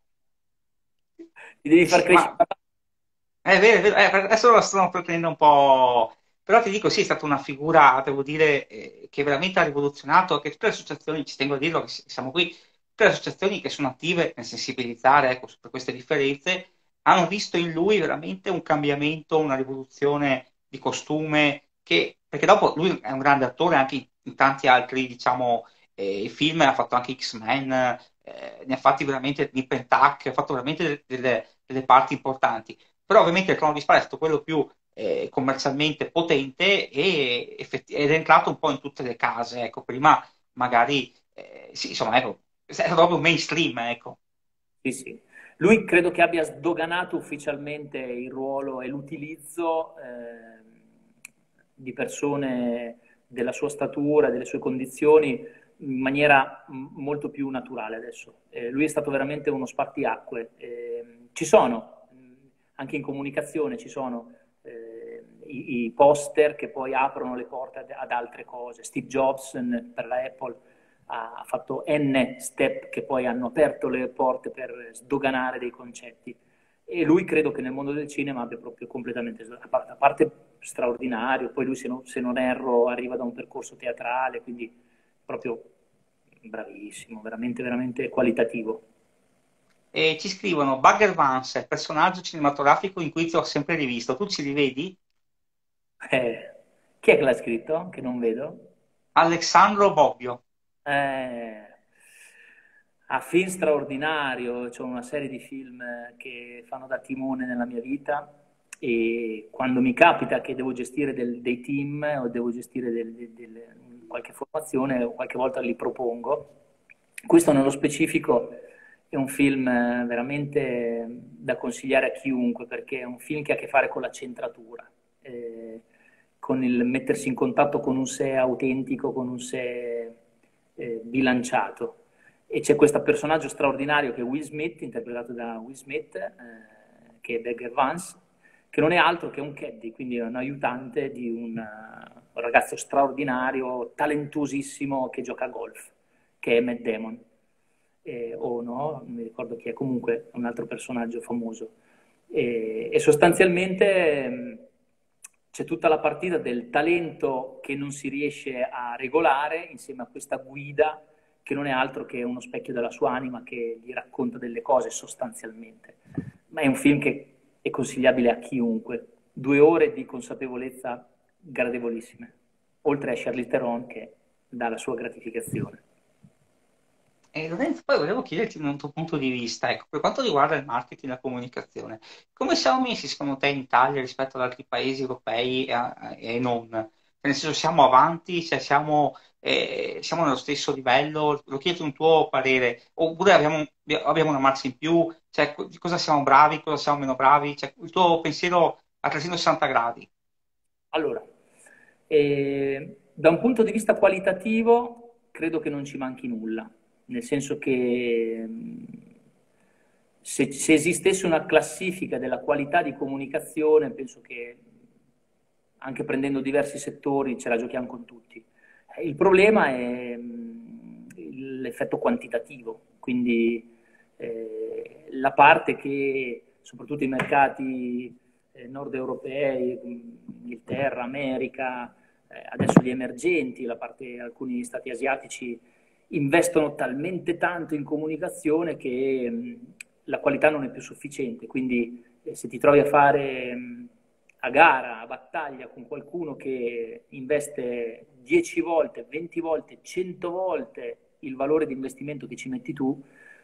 ti devi far Sì, crescere. ma è vero, è vero, eh, adesso lo sto prendendo un po', però ti dico, sì, è stata una figura, devo dire, eh, che veramente ha rivoluzionato, che tutte le associazioni, ci tengo a dirlo, che s- siamo qui, tutte le associazioni che sono attive nel sensibilizzare, ecco, su per queste differenze, hanno visto in lui veramente un cambiamento, una rivoluzione di costume, che, perché dopo lui è un grande attore anche in, in tanti altri, diciamo, eh, film, ha fatto anche X-Men, eh, ne ha fatti veramente, Nip and Tuck, ha fatto veramente delle, delle parti importanti. Però ovviamente il Trono di Spade è stato quello più eh, commercialmente potente e effetti- ed è entrato un po' in tutte le case, ecco, prima magari, eh, sì, insomma, ecco, è stato proprio mainstream, ecco. Sì, sì. Lui credo che abbia sdoganato ufficialmente il ruolo e l'utilizzo eh, di persone della sua statura, delle sue condizioni in maniera m- molto più naturale adesso. Eh, lui è stato veramente uno spartiacque. Eh, ci sono, mh, anche in comunicazione, ci sono eh, i, i poster che poi aprono le porte ad, ad altre cose. Steve Jobs n- per la Apple ha fatto N step che poi hanno aperto le porte per sdoganare dei concetti. E lui credo che nel mondo del cinema abbia proprio completamente, a parte straordinario, poi lui se non, se non erro arriva da un percorso teatrale, quindi proprio bravissimo, veramente, veramente qualitativo. E ci scrivono Bugger Vance, personaggio cinematografico in cui ti ho sempre rivisto. Tu ci rivedi? Eh, chi è che l'ha scritto? Che non vedo. Alessandro Bobbio. Eh, a film straordinario, c'è una serie di film eh, che fanno da timone nella mia vita e quando mi capita che devo gestire del- dei team o devo gestire del- del- del- qualche formazione, qualche volta li propongo. Questo nello specifico è un film eh, veramente da consigliare a chiunque perché è un film che ha a che fare con la centratura, eh, con il mettersi in contatto con un sé autentico, con un sé eh, bilanciato. E c'è questo personaggio straordinario che è Will Smith, interpretato da Will Smith, eh, che è Beggar Vance, che non è altro che un caddy, quindi è un aiutante di un, uh, un ragazzo straordinario, talentuosissimo che gioca a golf, che è Matt Damon. Eh, o no, non mi ricordo chi è, comunque è un altro personaggio famoso. E, e sostanzialmente mh, c'è tutta la partita del talento che non si riesce a regolare insieme a questa guida che non è altro che uno specchio della sua anima che gli racconta delle cose sostanzialmente. Ma è un film che è consigliabile a chiunque. Due ore di consapevolezza gradevolissime, oltre a Charlize Theron che dà la sua gratificazione. E Lorenzo, poi volevo chiederti un tuo punto di vista, ecco, per quanto riguarda il marketing e la comunicazione, come siamo messi secondo te in Italia rispetto ad altri paesi europei e, a- e non? Nel senso, siamo avanti, cioè siamo, eh, siamo nello stesso livello? Lo chiedo un tuo parere, oppure abbiamo, abbiamo una marcia in più, cioè co- di cosa siamo bravi, cosa siamo meno bravi, cioè il tuo pensiero a trecentosessanta gradi. Allora, eh, da un punto di vista qualitativo, credo che non ci manchi nulla, nel senso che mh, se, se esistesse una classifica della qualità di comunicazione, penso che anche prendendo diversi settori ce la giochiamo con tutti. Eh, Il problema è mh, l'effetto quantitativo, quindi eh, la parte che soprattutto i mercati eh, nord europei, Inghilterra, America, eh, adesso gli emergenti, la parte, alcuni stati asiatici investono talmente tanto in comunicazione che mh, la qualità non è più sufficiente, quindi eh, se ti trovi a fare mh, a gara, a battaglia con qualcuno che investe dieci volte, venti volte, cento volte il valore di investimento che ci metti tu,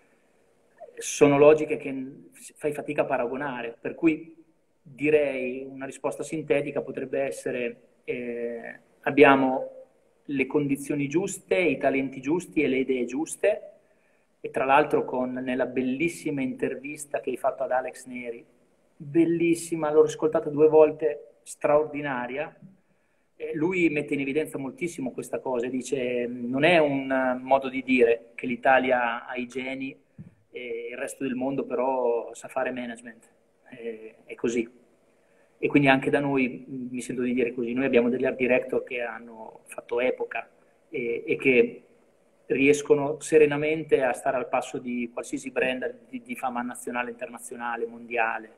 sono logiche che fai fatica a paragonare, per cui direi una risposta sintetica potrebbe essere eh, abbiamo le condizioni giuste, i talenti giusti e le idee giuste e tra l'altro con nella bellissima intervista che hai fatto ad Alex Neri, bellissima, l'ho ascoltata due volte, straordinaria. Eh, lui mette in evidenza moltissimo questa cosa, dice non è un modo di dire che l'Italia ha i geni e il resto del mondo però sa fare management, eh, è così. E quindi anche da noi, mi sento di dire così, noi abbiamo degli art director che hanno fatto epoca e, e che riescono serenamente a stare al passo di qualsiasi brand di, di fama nazionale, internazionale, mondiale.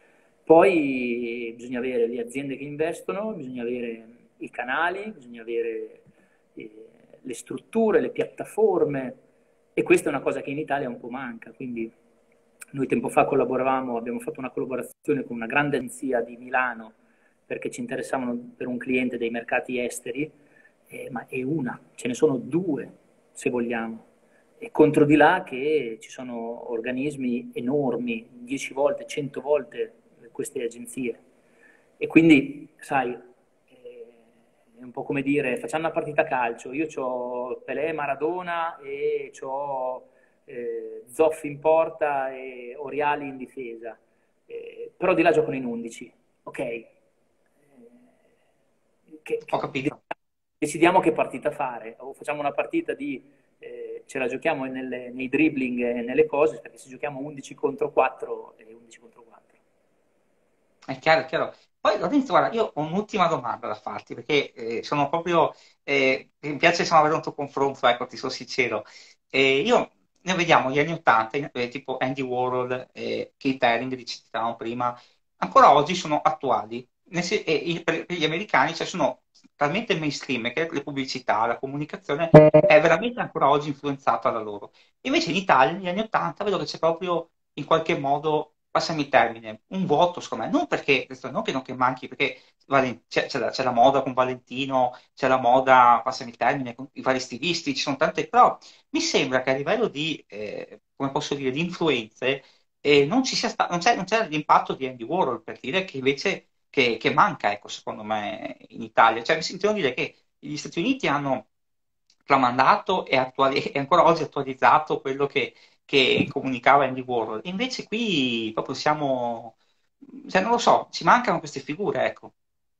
Poi bisogna avere le aziende che investono, bisogna avere i canali, bisogna avere eh, le strutture, le piattaforme e questa è una cosa che in Italia un po' manca. Quindi noi tempo fa collaboravamo, abbiamo fatto una collaborazione con una grande agenzia di Milano perché ci interessavano per un cliente dei mercati esteri, eh, ma è una, ce ne sono due se vogliamo. E contro di là che ci sono organismi enormi, dieci volte, cento volte queste agenzie. E quindi, sai, eh, è un po' come dire, facciamo una partita a calcio, io ho Pelé, Maradona e ho eh, Zoff in porta e Oriali in difesa, eh, però di là giocano in undici, ok? Eh, che, Ho che, capito. decidiamo che partita fare, o facciamo una partita di, eh, ce la giochiamo nelle, nei dribbling e nelle cose, perché se giochiamo undici contro quattro è undici contro quattro. È chiaro, è chiaro. Poi Lorenzo, guarda, io ho un'ultima domanda da farti, perché eh, sono proprio, eh, mi piace insomma, avere un tuo confronto, ecco, ti sono sincero. Eh, io, noi vediamo gli anni Ottanta, eh, tipo Andy Warhol, eh, Keith Haring, che citavamo prima, ancora oggi sono attuali. Nel sen- e i- per, per gli americani, cioè, sono talmente mainstream che le pubblicità, la comunicazione è veramente ancora oggi influenzata da loro. Invece in Italia, negli anni Ottanta, vedo che c'è proprio in qualche modo, passami il termine, un vuoto, secondo me, non perché, non che non che manchi, perché Valen- c'è, c'è la, c'è la moda con Valentino, c'è la moda, passami il termine, con i vari stilisti, ci sono tante, però mi sembra che a livello di, eh, come posso dire, di influenze, eh, non ci sia sta- non c'è, non c'è l'impatto di Andy Warhol, per dire che invece che, che manca, ecco, secondo me, in Italia. Cioè, mi sentono dire che gli Stati Uniti hanno tramandato e, attuali- e ancora oggi attualizzato quello che, che comunicava Andy Warhol. E invece qui proprio siamo, cioè, non lo so, ci mancano queste figure, ecco.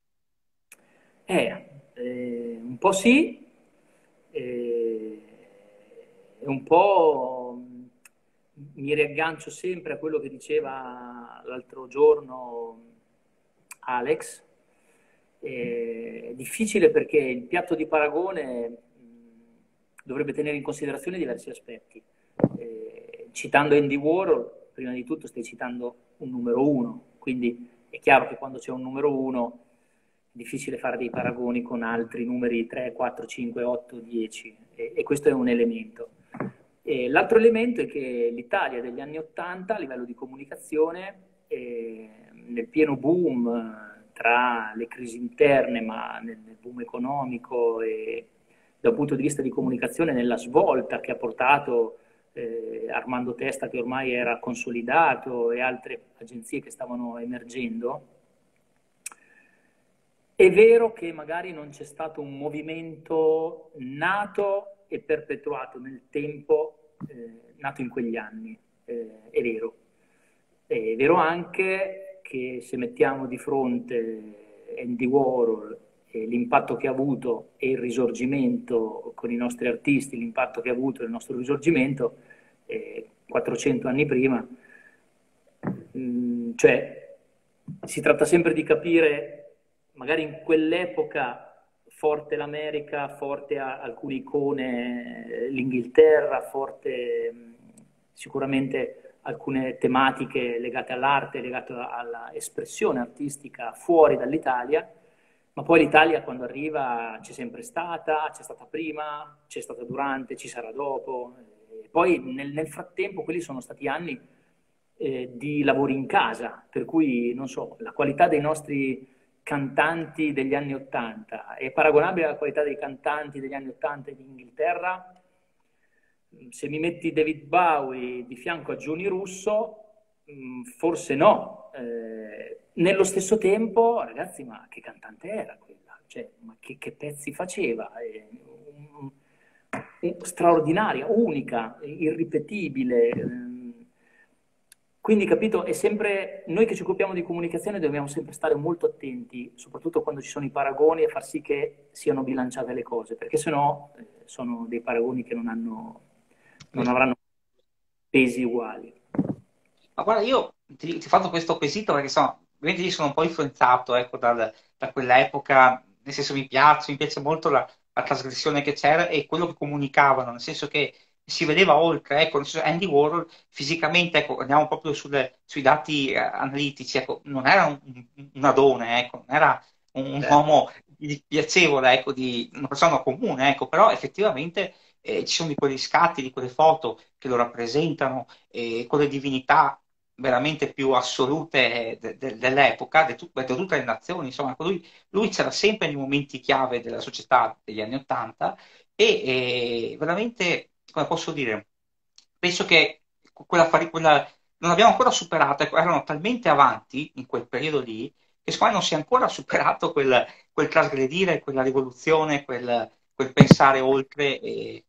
Eh, eh, un po' sì, eh, e un po' mh, mi riaggancio sempre a quello che diceva l'altro giorno Alex. Eh, È difficile perché il piatto di paragone mh, dovrebbe tenere in considerazione diversi aspetti. Eh, citando Andy Warhol, prima di tutto stai citando un numero uno, quindi è chiaro che quando c'è un numero uno è difficile fare dei paragoni con altri numeri tre, quattro, cinque, otto, dieci e, e questo è un elemento. E l'altro elemento è che l'Italia degli anni ottanta a livello di comunicazione, eh, nel pieno boom eh, tra le crisi interne, ma nel, nel boom economico e dal punto di vista di comunicazione nella svolta che ha portato eh, Armando Testa, che ormai era consolidato, e altre agenzie che stavano emergendo. È vero che magari non c'è stato un movimento nato e perpetuato nel tempo, eh, nato in quegli anni, eh, è vero. È vero anche che se mettiamo di fronte Andy Warhol e l'impatto che ha avuto e il risorgimento con i nostri artisti, l'impatto che ha avuto il nostro risorgimento eh, quattrocento anni prima, mh, cioè si tratta sempre di capire, magari in quell'epoca forte l'America, forte a, alcune icone, eh, l'Inghilterra, forte mh, sicuramente alcune tematiche legate all'arte, legate all'espressione artistica fuori dall'Italia, ma poi l'Italia quando arriva c'è sempre stata, c'è stata prima, c'è stata durante, ci sarà dopo. E poi nel, nel frattempo quelli sono stati anni eh, di lavori in casa, per cui non so, la qualità dei nostri cantanti degli anni Ottanta è paragonabile alla qualità dei cantanti degli anni Ottanta in Inghilterra. Se mi metti David Bowie di fianco a Johnny Russo, mh, forse no. Eh, nello stesso tempo, ragazzi, ma che cantante era quella? Cioè, ma che, che pezzi faceva? Eh, un- un- straordinaria, unica, irripetibile. ehm. Quindi, capito, è sempre, noi che ci occupiamo di comunicazione dobbiamo sempre stare molto attenti, soprattutto quando ci sono i paragoni, e far sì che siano bilanciate le cose, perché sennò eh, sono dei paragoni che non hanno, non Sì. avranno pesi uguali. Ma guarda, io ti, ti ho fatto questo quesito perché sono, ovviamente io sono un po' influenzato, ecco, dal- da quell'epoca, nel senso mi piace, mi piace molto la, la trasgressione che c'era e quello che comunicavano, nel senso che si vedeva oltre, ecco, nel senso Andy Warhol fisicamente, ecco, andiamo proprio sulle- sui dati eh, analitici, ecco, non era un, un- un adone, ecco, non era un, un Certo. uomo di- piacevole, ecco, di una persona comune, ecco, però effettivamente eh, ci sono di quegli scatti, di quelle foto che lo rappresentano, e con le divinità veramente più assolute de- de- dell'epoca, di tu- di tutte le nazioni, insomma, lui, lui c'era sempre nei momenti chiave della società degli anni Ottanta e, e veramente, come posso dire, penso che quella, fari- quella non abbiamo ancora superato, ecco, erano talmente avanti in quel periodo lì che secondo me non si è ancora superato quel, quel trasgredire, quella rivoluzione, quel, quel pensare oltre. E...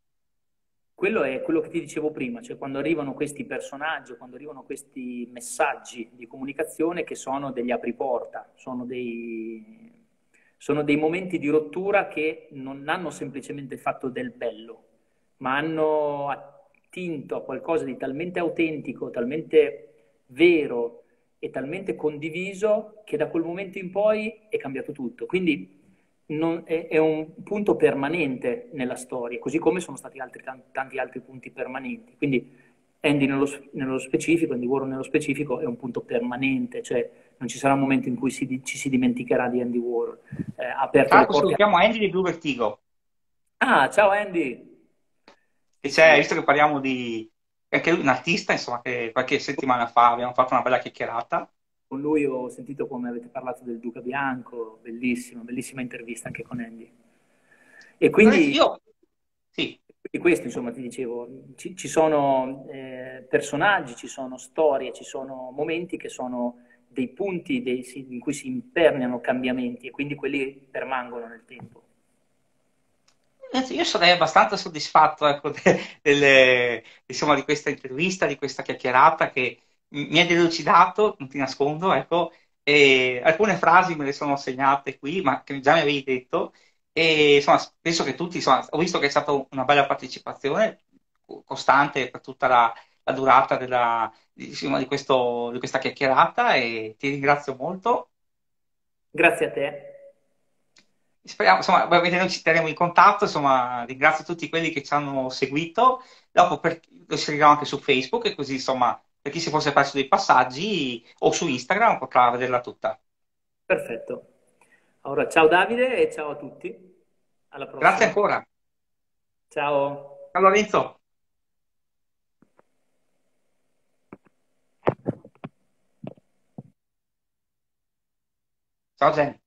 Quello è quello che ti dicevo prima, cioè quando arrivano questi personaggi, quando arrivano questi messaggi di comunicazione che sono degli apriporta, sono dei, sono dei momenti di rottura che non hanno semplicemente fatto del bello, ma hanno attinto a qualcosa di talmente autentico, talmente vero e talmente condiviso che da quel momento in poi è cambiato tutto. Quindi non- è, è un punto permanente nella storia, così come sono stati altri, tan- tanti altri punti permanenti. Quindi Andy nello, nello specifico, Andy Warhol nello specifico, è un punto permanente, cioè non ci sarà un momento in cui si di- ci si dimenticherà di Andy Warhol. Eh, ha aperto Tra le l'altro porte. salutiamo Andy di Blue Vertigo. Ah, ciao Andy! E Sì, c'è, sì, visto che parliamo di anche lui, un artista, insomma, che qualche settimana fa abbiamo fatto una bella chiacchierata. con lui ho sentito come avete parlato del Duca Bianco, bellissima, bellissima intervista anche con Andy. E Veramente quindi io, sì, Di questo, insomma, ti dicevo, ci, ci sono eh, personaggi, ci sono storie, ci sono momenti che sono dei punti dei- si- in cui si imperniano cambiamenti e quindi quelli permangono nel tempo. anzi, io sarei abbastanza soddisfatto, ecco, de- delle- insomma, di questa intervista, di questa chiacchierata che mi mi ha delucidato, non ti nascondo, ecco, e alcune frasi me le sono segnate qui, ma che già mi avevi detto, e insomma, penso che tutti, insomma, ho visto che è stata una bella partecipazione co- costante per tutta la, la durata della, di, insomma, di questo- di questa chiacchierata e ti ringrazio molto. Grazie a te. Speriamo, insomma, ovviamente noi ci terremo in contatto, insomma, ringrazio tutti quelli che ci hanno seguito, dopo per- lo seguirò anche su Facebook, e così, insomma, per chi si fosse perso dei passaggi, o su Instagram potrà vederla tutta. Perfetto. Allora, ciao Davide e ciao a tutti. Alla Grazie prossima. ancora. Ciao. Ciao Lorenzo. Ciao Gen.